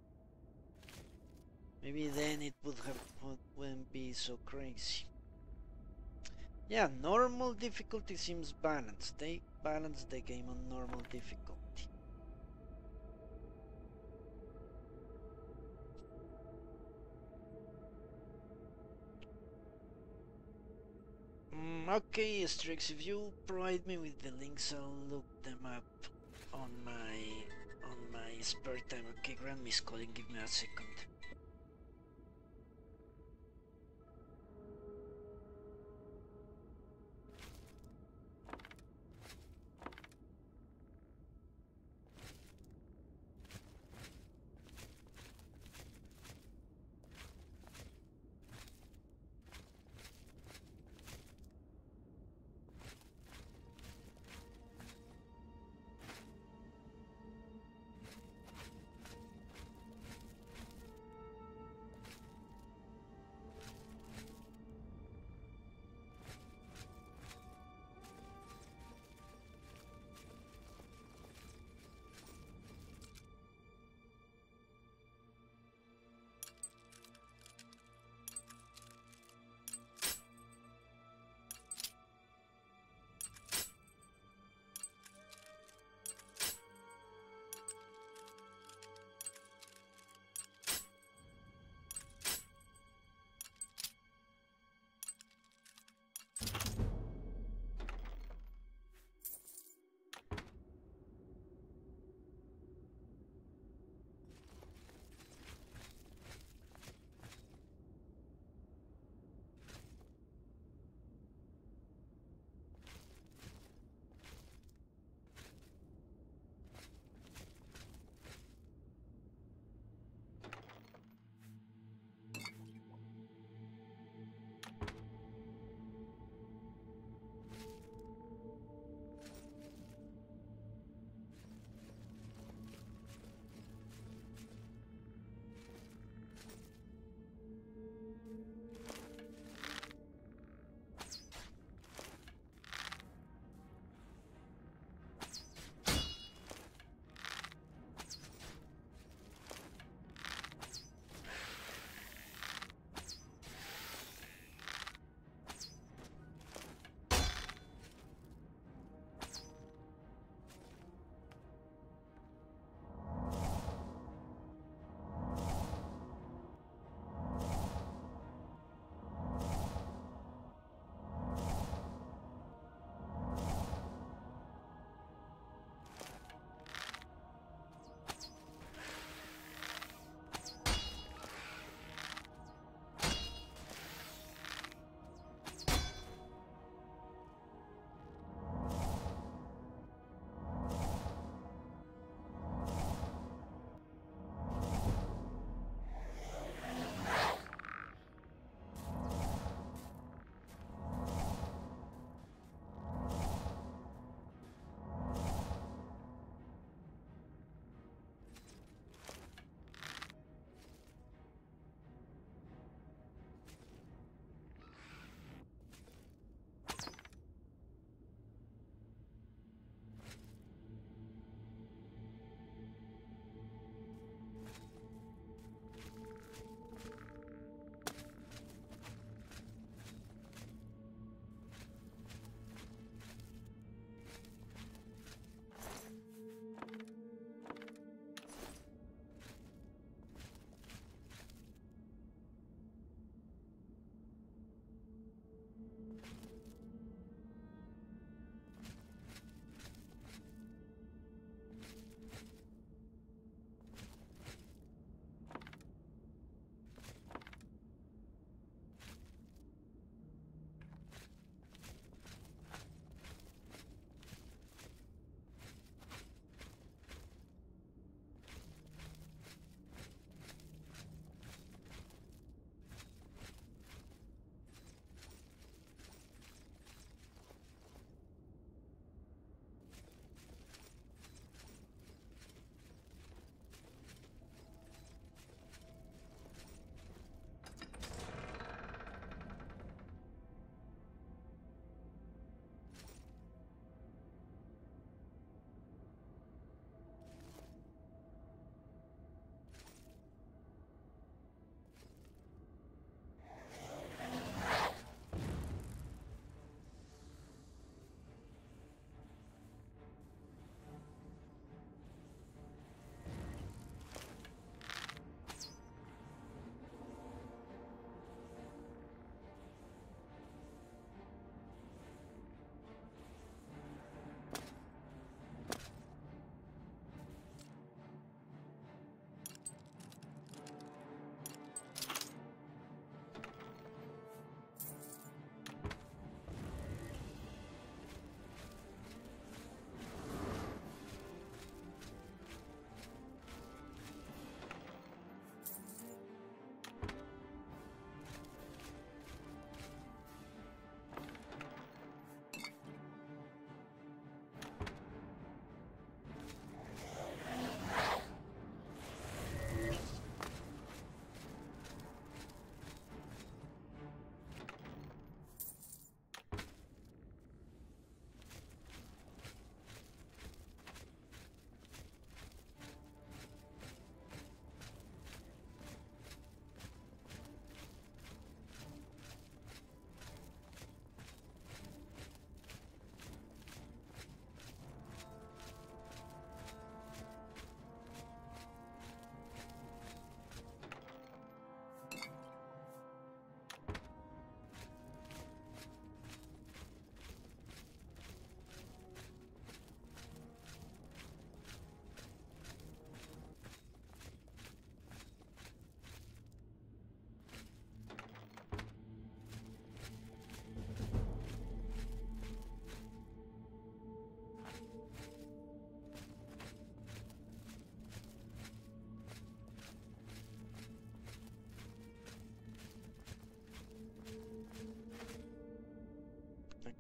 Maybe then it would have wouldn't be so crazy. Yeah, normal difficulty seems balanced. They balance the game on normal difficulty. Mm, okay, Strix, if you provide me with the links, I'll look them up on my on my spare time. Okay, Grandma's calling. Give me a second.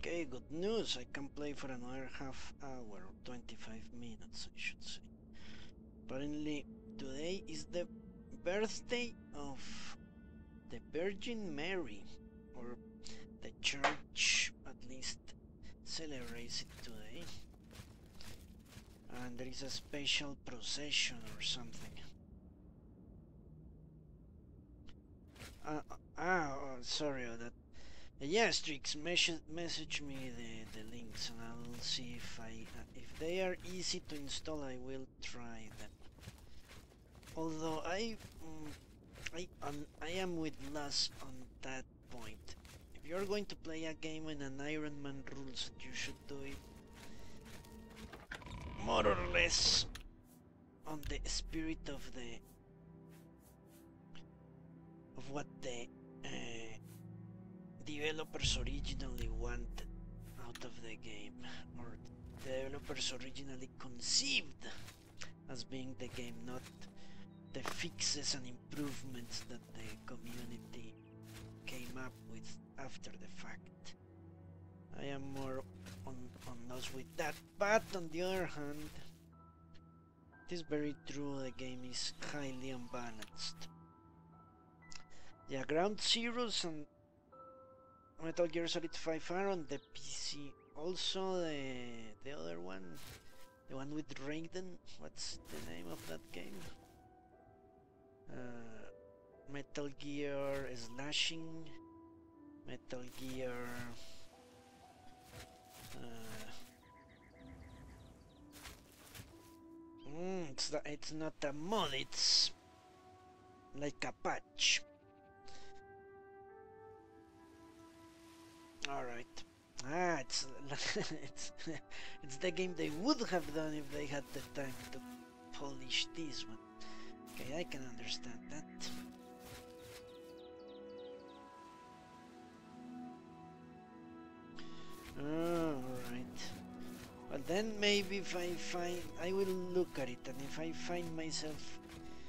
Okay, good news. I can play for another half hour, twenty-five minutes, I should say. Apparently, today is the birthday of the Virgin Mary, or the church at least celebrates it today. And there is a special procession or something. Uh, ah, oh, sorry about that. Yeah, Strix, message, message me the, the links and I'll see if I uh, if they are easy to install. I will try them. Although I um, I um, I am with Laz on that point. If you're going to play a game in an Iron Man rules, you should do it more or less on the spirit of the of what the uh, developers originally wanted out of the game, or the developers originally conceived as being the game, not the fixes and improvements that the community came up with after the fact. I am more on, on loss with that, but on the other hand, it is very true the game is highly unbalanced. Yeah, Ground Zeroes and Metal Gear Solid five are on the P C. Also the the other one, the one with Raiden. What's the name of that game? Uh, Metal Gear Slashing, Metal Gear. Uh, mm, it's the, it's not a mod. It's like a patch. All right. Ah, it's it's it's the game they would have done if they had the time to polish this one. Okay, I can understand that. All right. Well, then maybe if I find, I will look at it, and if I find myself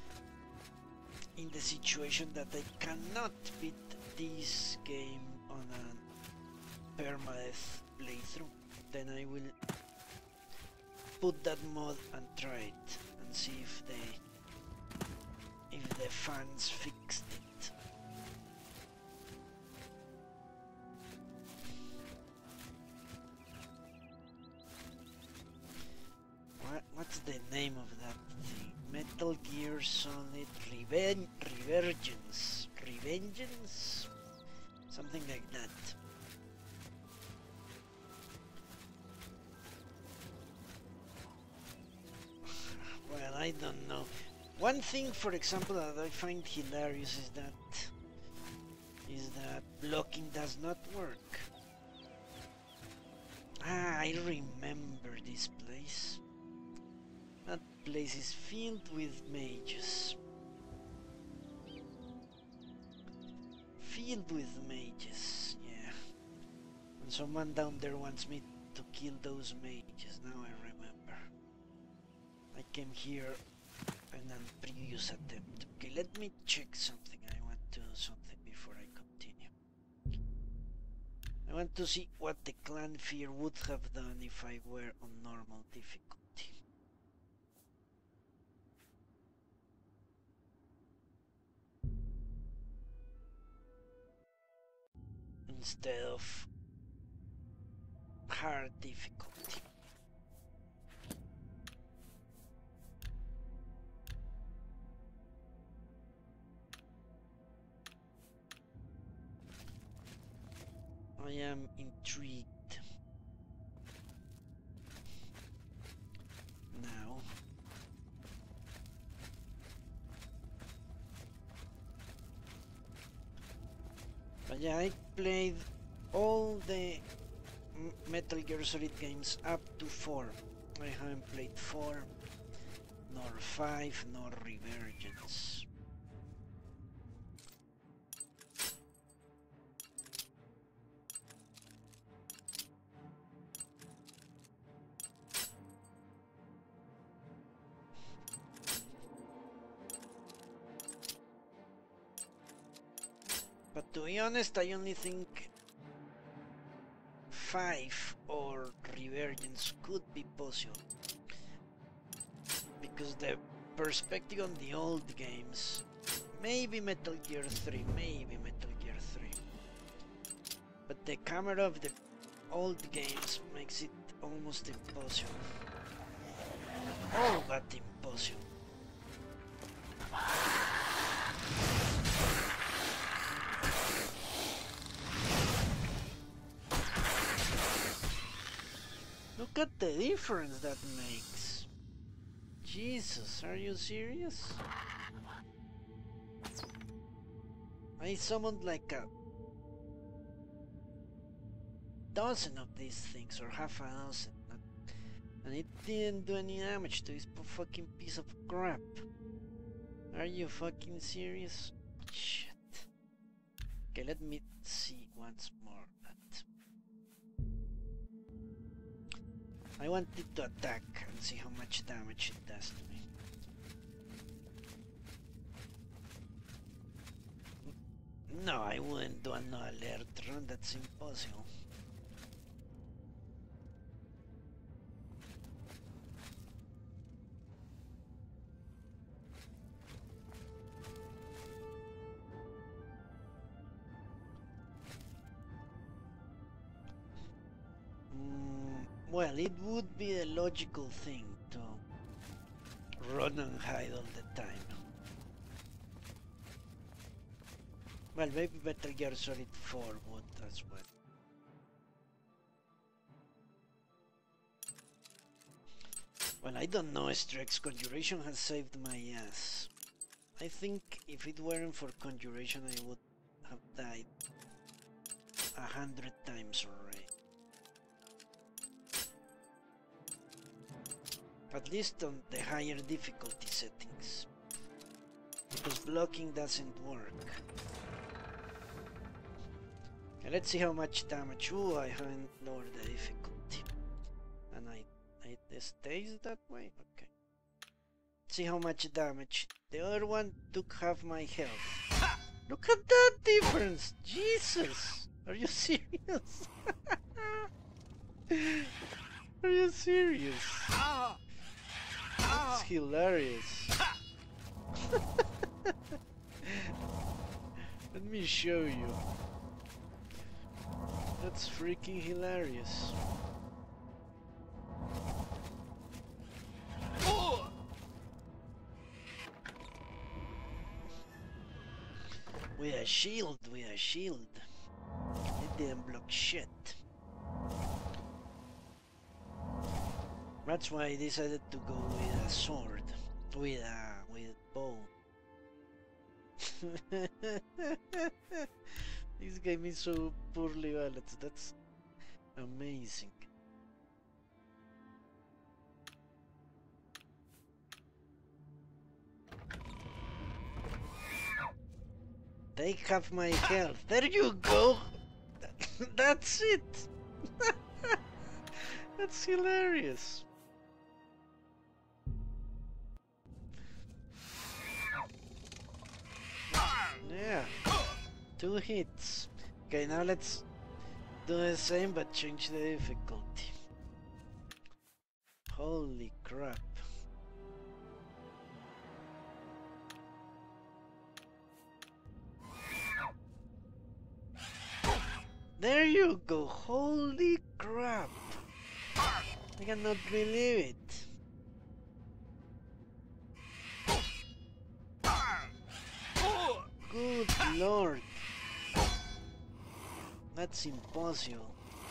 in the situation that I cannot beat this game on a permadeath playthrough, then I will put that mod and try it and see if they if the fans fixed it. What what's the name of that thing? Metal Gear Solid Reven Revergence Revengeance? Something like that. Well, I don't know. One thing, for example, that I find hilarious is that is that blocking does not work. Ah, I remember this place. That place is filled with mages. Filled with mages, yeah. And someone down there wants me to kill those mages, now I remember. I came here in a previous attempt. Okay, let me check something. I want to do something before I continue. I want to see what the Clan Fear would have done if I were on normal difficulty. Instead of hard difficulty. I am intrigued now. But yeah, I played all the Metal Gear Solid games up to four. I haven't played four, nor five, nor Revergence. But to be honest, I only think five or Revergence could be possible. Because the perspective on the old games, maybe Metal Gear three, maybe Metal Gear three. But the camera of the old games makes it almost impossible. All but impossible. Look at the difference that makes. Jesus, are you serious? I summoned like a dozen of these things, or half a dozen, and it didn't do any damage to this fucking piece of crap. Are you fucking serious? Shit. Okay, let me see once more. I want it to attack and see how much damage it does to me. No, I wouldn't do an alert run, that's impossible. Well, it would be a logical thing to run and hide all the time. Well, maybe Metal Gear Solid four would as well. Well, I don't know, Strex. Conjuration has saved my ass. I think if it weren't for Conjuration, I would have died a hundred times already. At least on the higher difficulty settings, because blocking doesn't work. Okay, let's see how much damage. Ooh, I haven't lowered the difficulty, and I, I it stays that way. Okay. See how much damage. The other one took half my health. Look at that difference! Jesus, are you serious? Are you serious? That's hilarious. Let me show you. That's freaking hilarious. With a shield, with a shield. It didn't block shit. That's why I decided to go with a sword, with a with a bow. This game is so poorly balanced. That's amazing. Take half my health. There you go. That's it. That's hilarious. Yeah, two hits. Okay, now let's do the same but change the difficulty. Holy crap. There you go, holy crap. I cannot believe it. Good lord. That's impossible.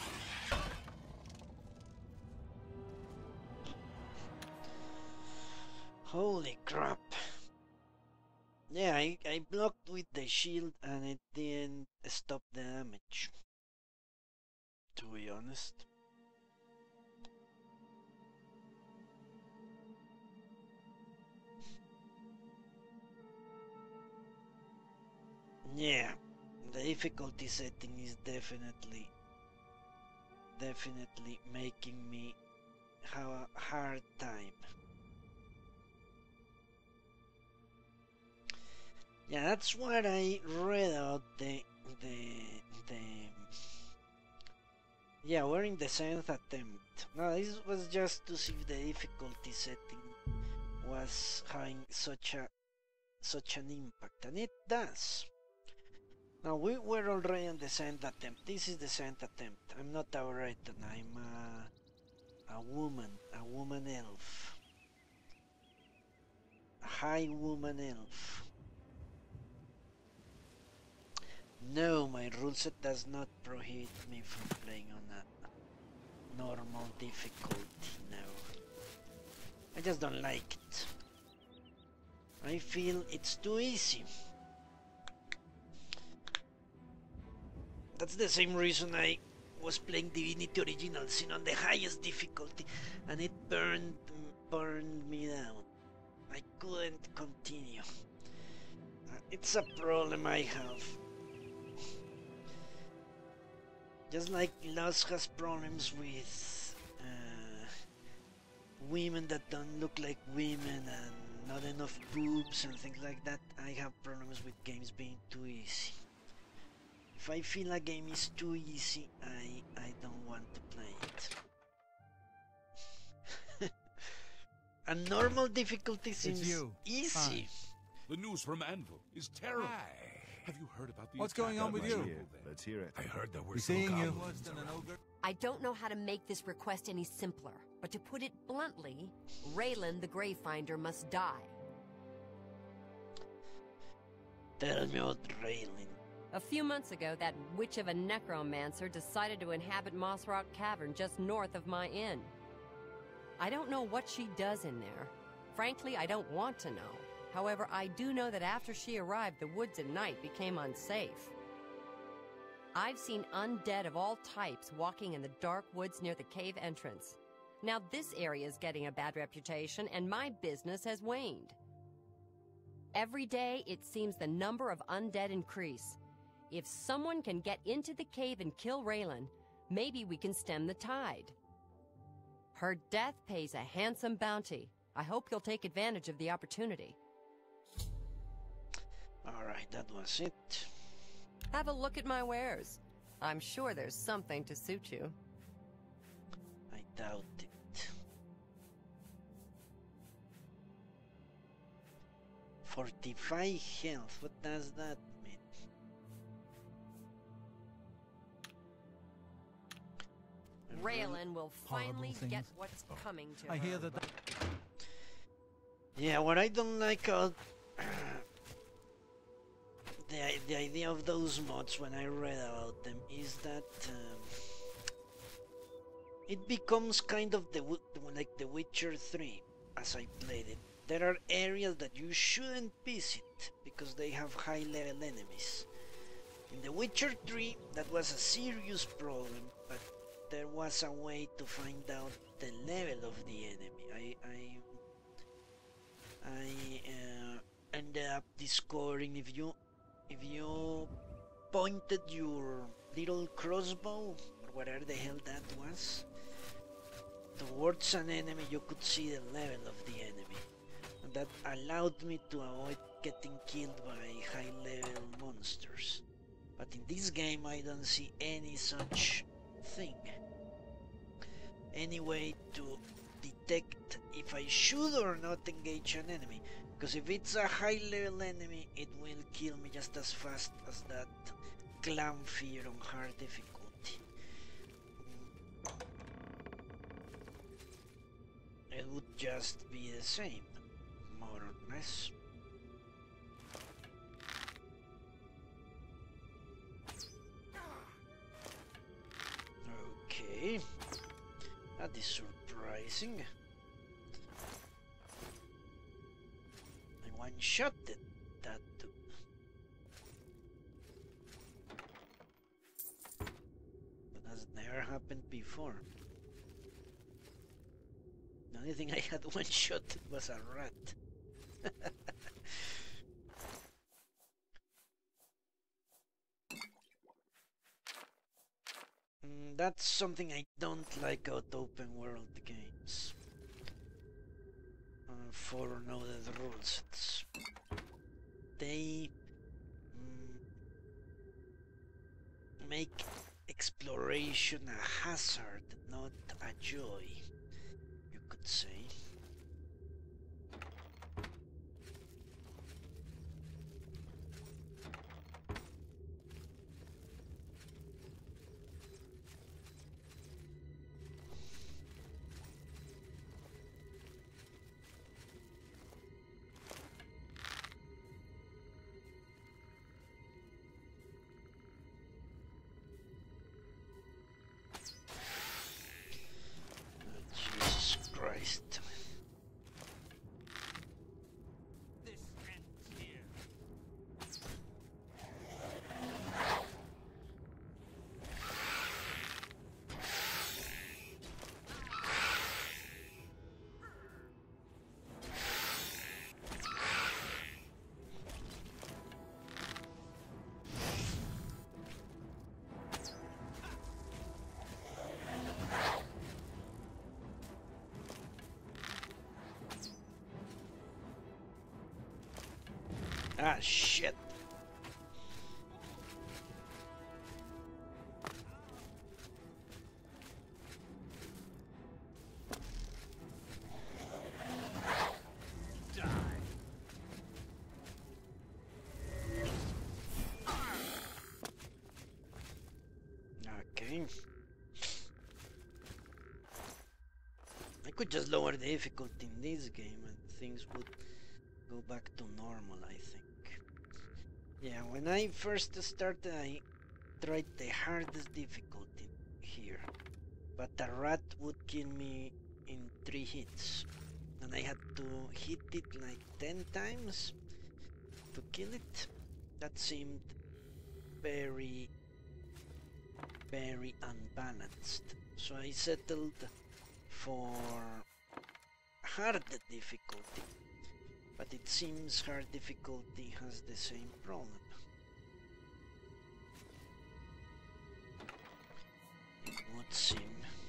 Holy crap. Yeah, I, I blocked with the shield and it didn't stop the damage, to be honest. Yeah, the difficulty setting is definitely, definitely making me have a hard time. Yeah, that's what I read out the, the, the, Yeah, we're in the seventh attempt. No, this was just to see if the difficulty setting was having such a such an impact, and it does. Now we were already on the seventh attempt. This is the seventh attempt. I'm not a Breton. I'm a, a woman, a woman elf, a high woman elf. No, my rule set does not prohibit me from playing on a normal difficulty. No, I just don't like it. I feel it's too easy. That's the same reason I was playing Divinity Original Sin on the highest difficulty, and it burned burned me down. I couldn't continue. It's a problem I have. Just like Lost has problems with uh, women that don't look like women and not enough boobs and things like that, I have problems with games being too easy. If I feel a game is too easy, I, I don't want to play it. A normal difficulty seems you. easy. The news from Anvil is terrible. Have you heard about the What's attack going on with my you? people there? Let's hear it. I heard there were We're some seeing you. goblins. I don't know how to make this request any simpler, but to put it bluntly, Raylan the Greyfinder must die. Tell me about Raylan. A few months ago, that witch of a necromancer decided to inhabit Moss Rock Cavern just north of my inn. I don't know what she does in there. Frankly, I don't want to know. However, I do know that after she arrived, the woods at night became unsafe. I've seen undead of all types walking in the dark woods near the cave entrance. Now this area is getting a bad reputation, and my business has waned. Every day, it seems the number of undead increase. If someone can get into the cave and kill Raylan, maybe we can stem the tide. Her death pays a handsome bounty. I hope you'll take advantage of the opportunity. Alright, that was it. Have a look at my wares. I'm sure there's something to suit you. I doubt it. forty-five health, what does that mean? Raylan will finally things. get what's coming to I her. hear that. Yeah, what I don't like about the, the idea of those mods when I read about them is that um, it becomes kind of the like The Witcher three as I played it. There are areas that you shouldn't visit because they have high level enemies. In The Witcher three that was a serious problem, but there was a way to find out the level of the enemy. I I, I uh, ended up discovering if you if you pointed your little crossbow or whatever the hell that was towards an enemy, you could see the level of the enemy, and that allowed me to avoid getting killed by high level monsters. But in this game I don't see any such thing, any way to detect if I should or not engage an enemy, because if it's a high level enemy it will kill me just as fast as that Clannfear on hard difficulty. It would just be the same, more or less. Okay, that is surprising. I one-shotted that dude. But has never happened before. The only thing I had one-shotted was a rat. Mm, that's something I don't like about open world games. Uh, for noted rules, it's, they mm, make exploration a hazard, not a joy, you could say. Ah, shit. Okay. I could just lower the difficulty in this game and things would go back to normal, I think. Yeah, when I first started, I tried the hardest difficulty here, but the rat would kill me in three hits, and I had to hit it like ten times to kill it. That seemed very, very unbalanced, so I settled for hard difficulty. But it seems hard difficulty has the same problem. It would seem.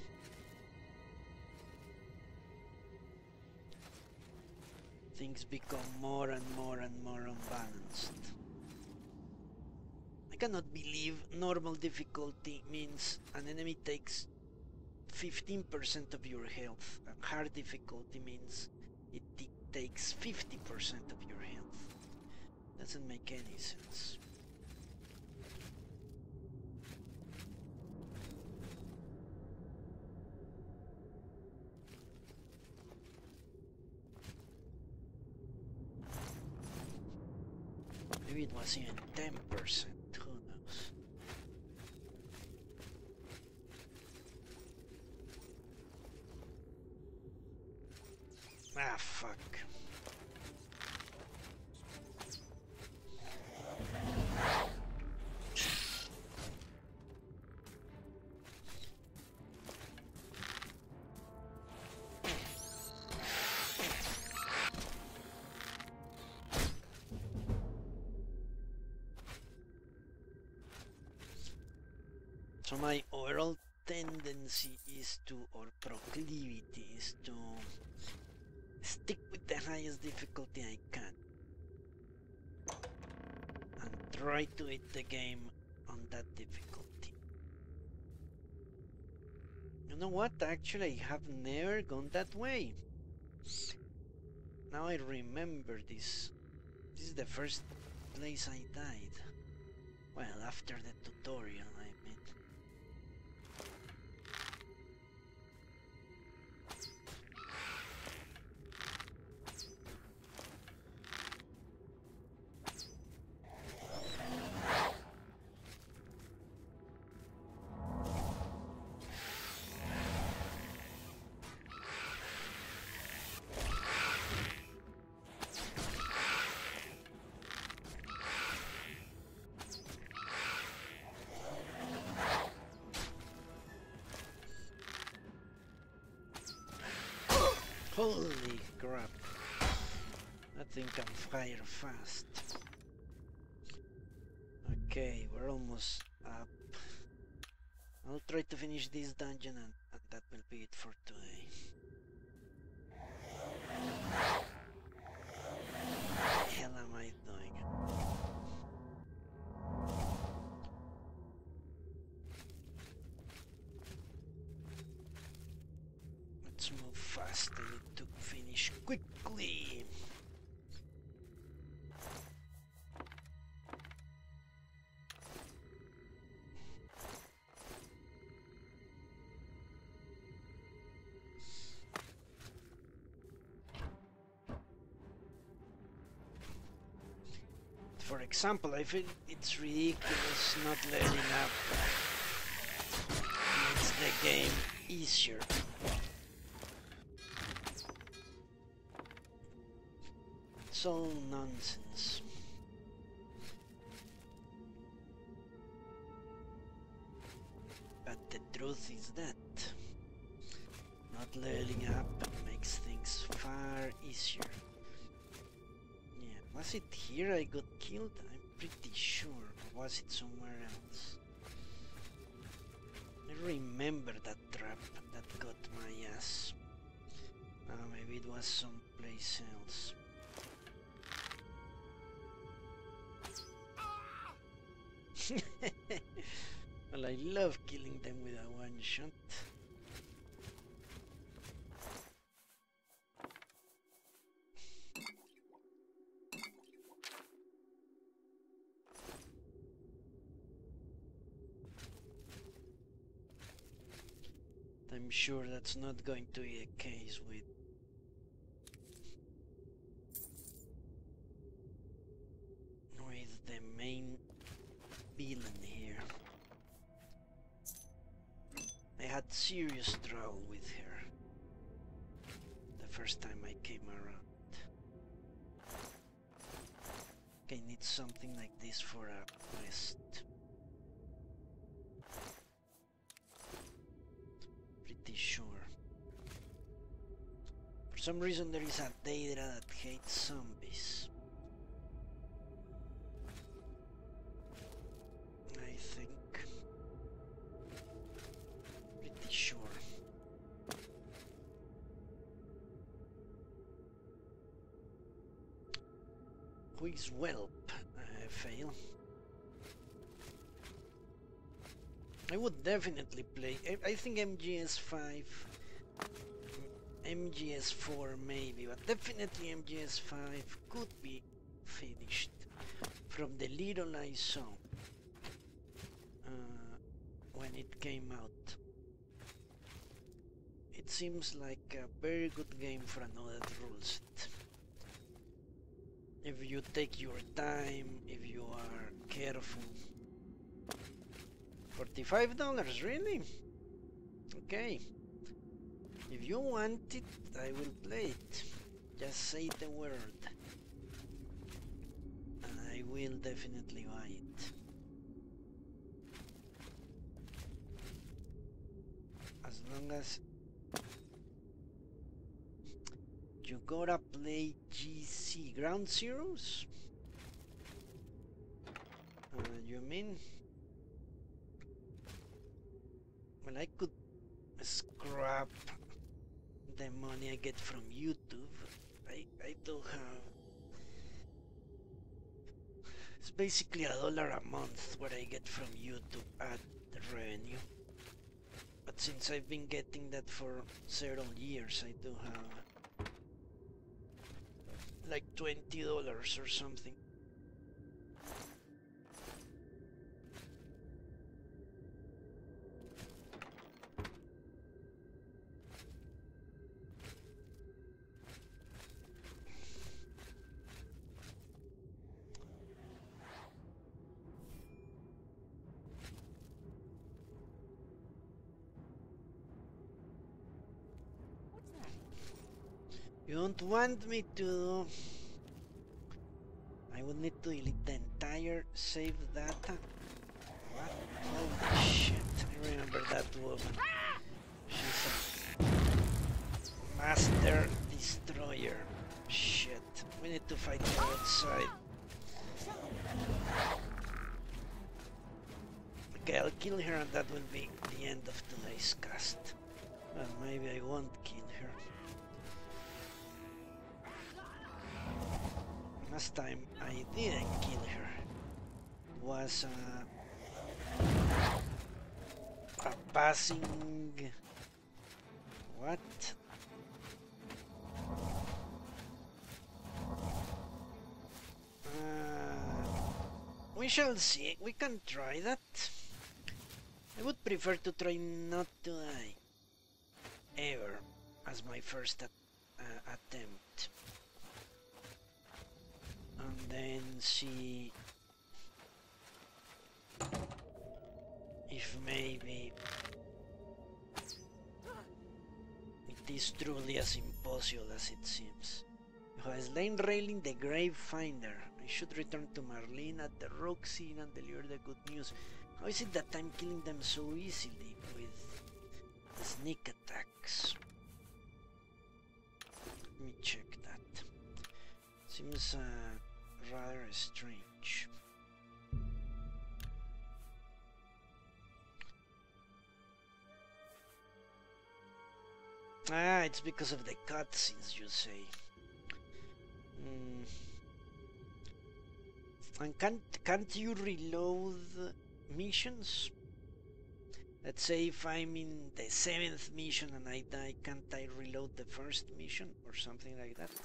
Things become more and more and more unbalanced. I cannot believe normal difficulty means an enemy takes fifteen percent of your health, and hard difficulty means it takes fifty percent of your health. Doesn't make any sense. Maybe it was even ten percent, who knows? Ah, fuck. So my overall tendency is to, or proclivity is to stick with the highest difficulty I can and try to hit the game on that difficulty. You know what? Actually, I have never gone that way. Now I remember this. This is the first place I died. Well, after the tutorial, I mean. Holy crap. I think I'm fire fast. Okay, we're almost up. I'll try to finish this dungeon and, and that will be it for today. What the hell am I doing? fast. I need to finish quickly. For example, I feel it's ridiculous not leveling up. Makes the game easier. It's all nonsense. But the truth is that not leveling up makes things far easier. Was it here I got killed? I'm pretty sure. Or was it somewhere else? I remember that trap that got my ass. Uh, maybe it was someplace else. Well, I love killing them with a one shot. I'm sure that's not going to be a case with with the main villain here. I had serious trouble with her the first time I came around. Okay, need something like this for a quest. Sure. For some reason there is a Daedra that hates zombies. I think. Pretty sure. Who is Whelp? I fail. I would definitely play. I, I think M G S five, M G S four maybe, but definitely M G S five could be finished from the little I saw uh, when it came out. It seems like a very good game for another rule set. If you take your time, if you are careful. forty-five dollars, really? Okay. If you want it, I will play it. Just say the word. And I will definitely buy it. As long as you gotta play G C Ground Zeroes? Uh, you mean? Well, I could scrap the money I get from YouTube. I, I do have... It's basically a dollar a month what I get from YouTube ad revenue. But since I've been getting that for several years, I do have like twenty dollars or something. You don't want me to... I will need to delete the entire saved data. What? Holy shit, I remember that woman. She's a master destroyer. Shit, we need to fight her outside. Okay, I'll kill her and that will be the end of today's cast. Well, maybe I won't kill her. Last time I didn't kill her was uh, a passing... what? We shall see. We can try that. I would prefer to try not to die ever as my first at uh, attempt, and then see if maybe it is truly as impossible as it seems. Who has lain railing the Grave Finder? I should return to Marlene at the Roxy and deliver the good news. How is it that I'm killing them so easily with the sneak attacks? Let me check that. Seems uh, rather strange. Ah, it's because of the cutscenes, you say. Mm. And can't can't you reload missions? Let's say if I'm in the seventh mission and I die, can't I reload the first mission or something like that?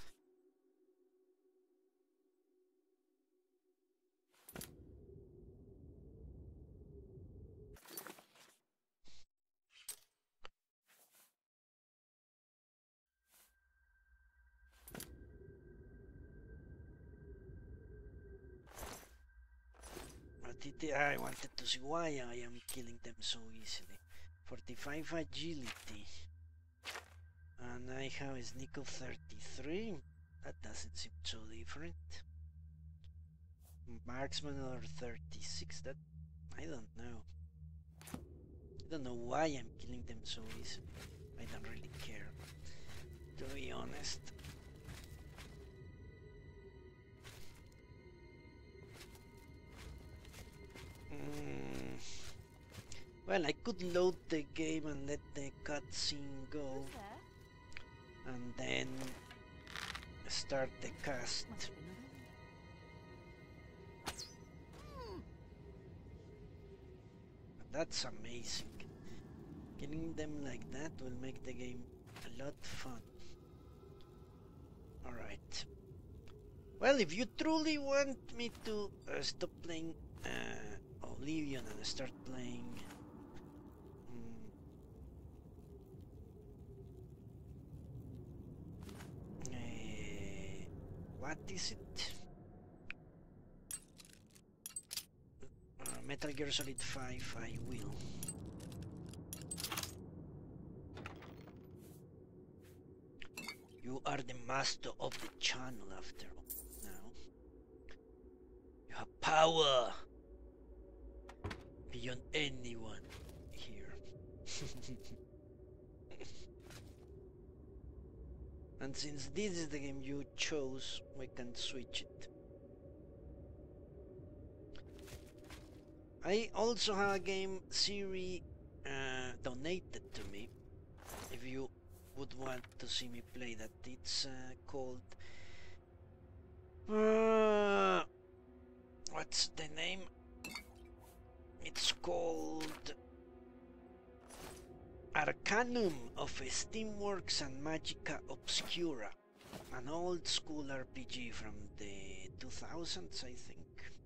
I wanted to see why I am killing them so easily. forty-five agility. And I have a sneak of thirty-three. That doesn't seem so different. Marksman or thirty-six. That I don't know. I don't know why I'm killing them so easily. I don't really care, to be honest. Mm. Well, I could load the game and let the cutscene go, and then start the cast. That's amazing. Killing them like that will make the game a lot fun. Alright. Well, if you truly want me to uh, stop playing uh, Oblivion and start playing um, uh, what is it? Uh, Metal Gear Solid five, I will. You are the master of the channel after all now. You have power beyond anyone here. And since this is the game you chose, we can switch it. I also have a game Siri uh, donated to me. If you would want to see me play that, it's uh, called uh, what's the name? It's called Arcanum of Steamworks and Magica Obscura, an old school R P G from the two thousands, I think.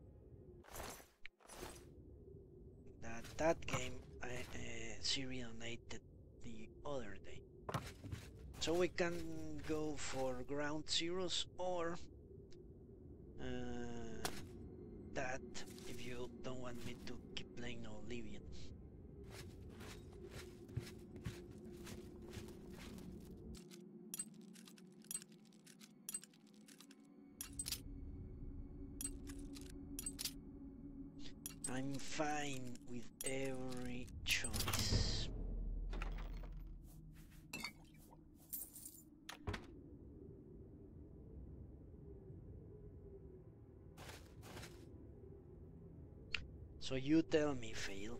That that game I uh, Siri donated the other day. So we can go for Ground Zeroes or uh, that if you don't want me to keep playing Oblivion. I'm fine with every choice. So you tell me, Fail.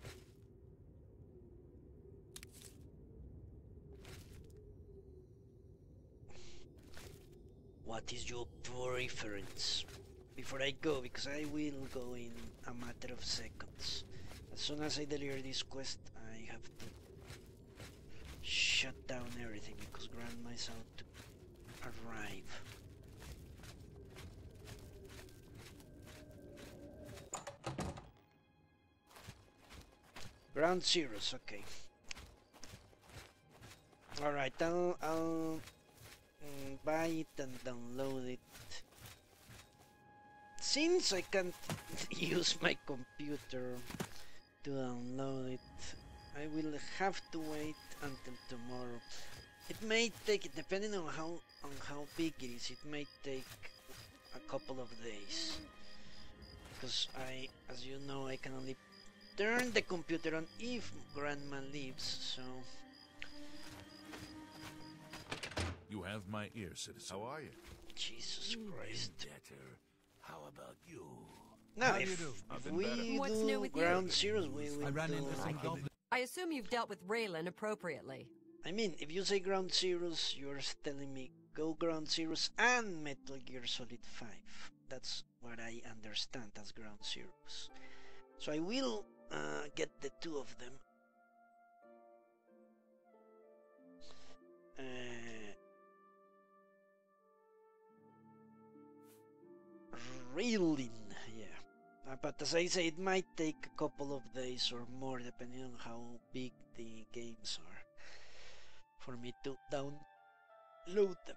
What is your preference? Before I go, because I will go in a matter of seconds. As soon as I deliver this quest, I have to shut down everything because Grandma's out to arrive. Ground zeros, okay. Alright, I'll, I'll mm, buy it and download it. Since I can't use my computer to download it, I will have to wait until tomorrow. It may take, depending on how on how big it is, it may take a couple of days. Because I, as you know, I can only turn the computer on if Grandma leaves, so... You have my ear, citizen. How are you? Jesus Christ. Better. How about you? No, How do you if, do? if I've been we better. What's do new with you? ground zeros, we will I ran do... into some goblins. I assume you've dealt with Raylan appropriately. I mean, if you say ground zeros, you're telling me go ground zeros and Metal Gear Solid five. That's what I understand as ground zeros. So I will uh, get the two of them. Uh, Raylan, yeah. Uh, but as I say, it might take a couple of days or more depending on how big the games are for me to download them.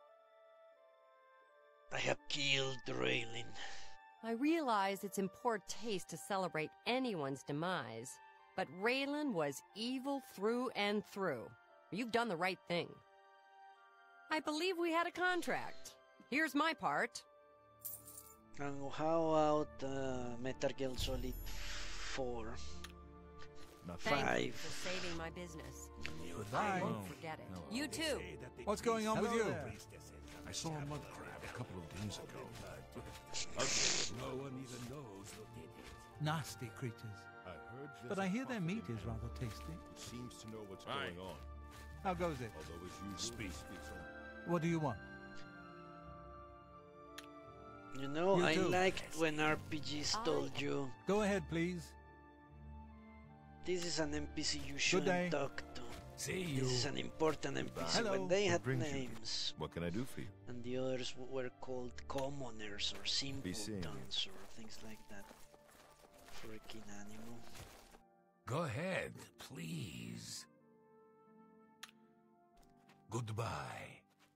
I have killed Raylan. I realize it's in poor taste to celebrate anyone's demise, but Raylan was evil through and through. You've done the right thing. I believe we had a contract. Here's my part. And how about uh, Metal Gear Solid four? Not Thank Five. you for saving my business. I Goodbye. won't forget it. You too. What's going on with Hello you? there. I saw a mud crab a couple of days ago. No one even knows who did it. Nasty creatures. I heard there's But a I hear their prophet meat in is heaven rather tasty. who seems to know what's Aye. going on, How goes it? although his usual Speak. speaks only. What do you want? You know, You I too. liked when R P Gs I- told you Go ahead, please. this is an N P C you day. shouldn't talk to. See you. This is an important N P C. Hello. When they What had brings you here? names What can I do for you? and the others w- were called commoners or seeing you. simpletons or things like that. Freaking animal. Go ahead, please. Goodbye.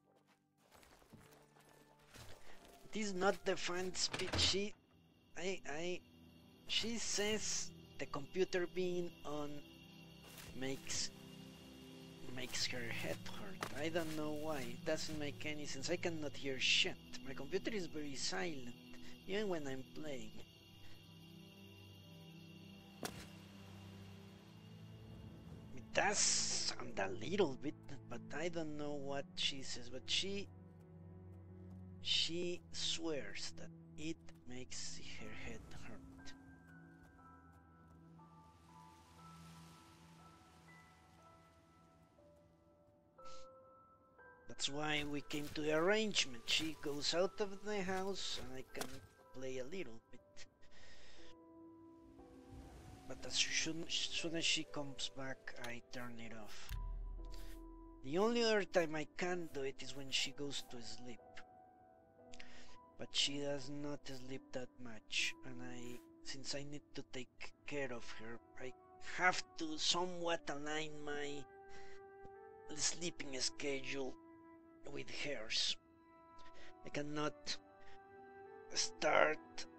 It is not the fan speech. She, I, I, she says the computer being on makes makes her head hurt. I don't know why. It doesn't make any sense. I cannot hear shit. My computer is very silent, even when I'm playing. It does sound a little bit, but I don't know what she says. But she she swears that it makes her head hurt. That's why we came to the arrangement. She goes out of the house and I can play a little bit. But as soon, soon as she comes back, I turn it off. The only other time I can do it is when she goes to sleep. But she does not sleep that much, and I, since I need to take care of her, I have to somewhat align my sleeping schedule with hers. I cannot start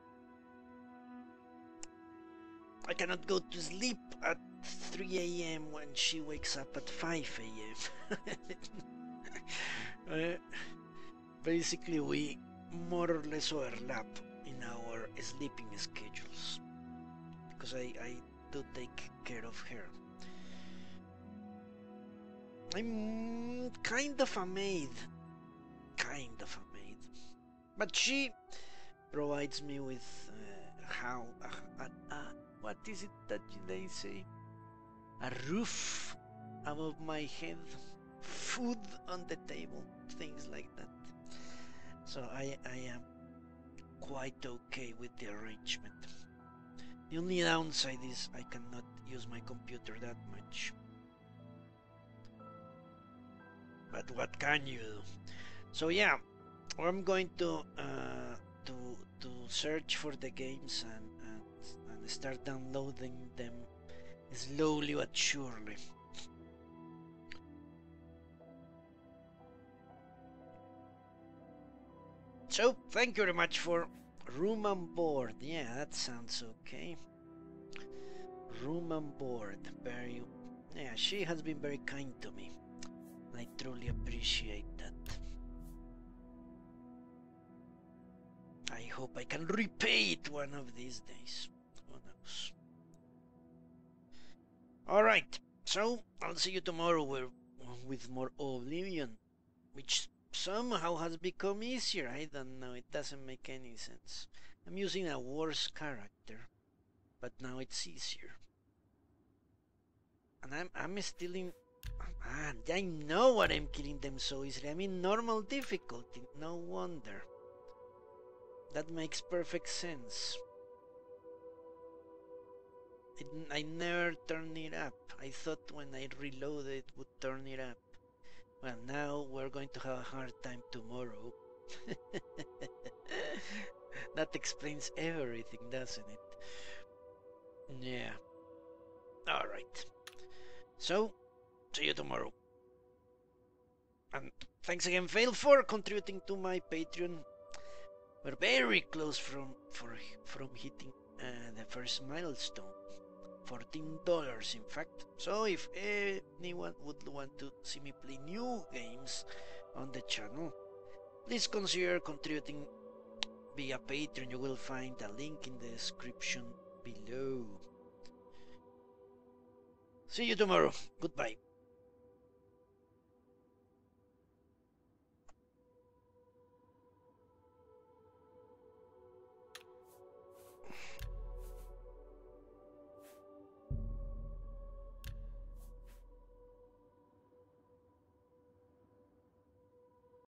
I cannot go to sleep at three A M when she wakes up at five A M uh, Basically, we more or less overlap in our sleeping schedules because I, I do take care of her. I'm kind of a maid, kind of a maid, but she provides me with uh, how uh, uh, uh, what is it that they say? A roof above my head, food on the table, things like that. So I, I am quite okay with the arrangement. The only downside is I cannot use my computer that much. But what can you do? So yeah, I'm going to uh, to to search for the games and, and and start downloading them slowly but surely. So, thank you very much for room and board. Yeah, that sounds okay. Room and board. Very. Yeah, she has been very kind to me. I truly appreciate that. I hope I can repay it one of these days. Who knows? Alright, so I'll see you tomorrow with, with more Oblivion, which somehow has become easier. I don't know, it doesn't make any sense. I'm using a worse character, but now it's easier. And I'm, I'm still in... Man, I know what I'm killing them so easily. I'm in normal difficulty, no wonder. That makes perfect sense. It, I never turned it up. I thought when I reloaded it would turn it up. Well, now we're going to have a hard time tomorrow. That explains everything, doesn't it? Yeah. Alright. So, see you tomorrow. And thanks again, Fail, for contributing to my Patreon. We're very close from for, from hitting uh, the first milestone. fourteen dollars in fact. So if anyone would want to see me play new games on the channel, please consider contributing via Patreon. You will find a link in the description below. See you tomorrow. Goodbye.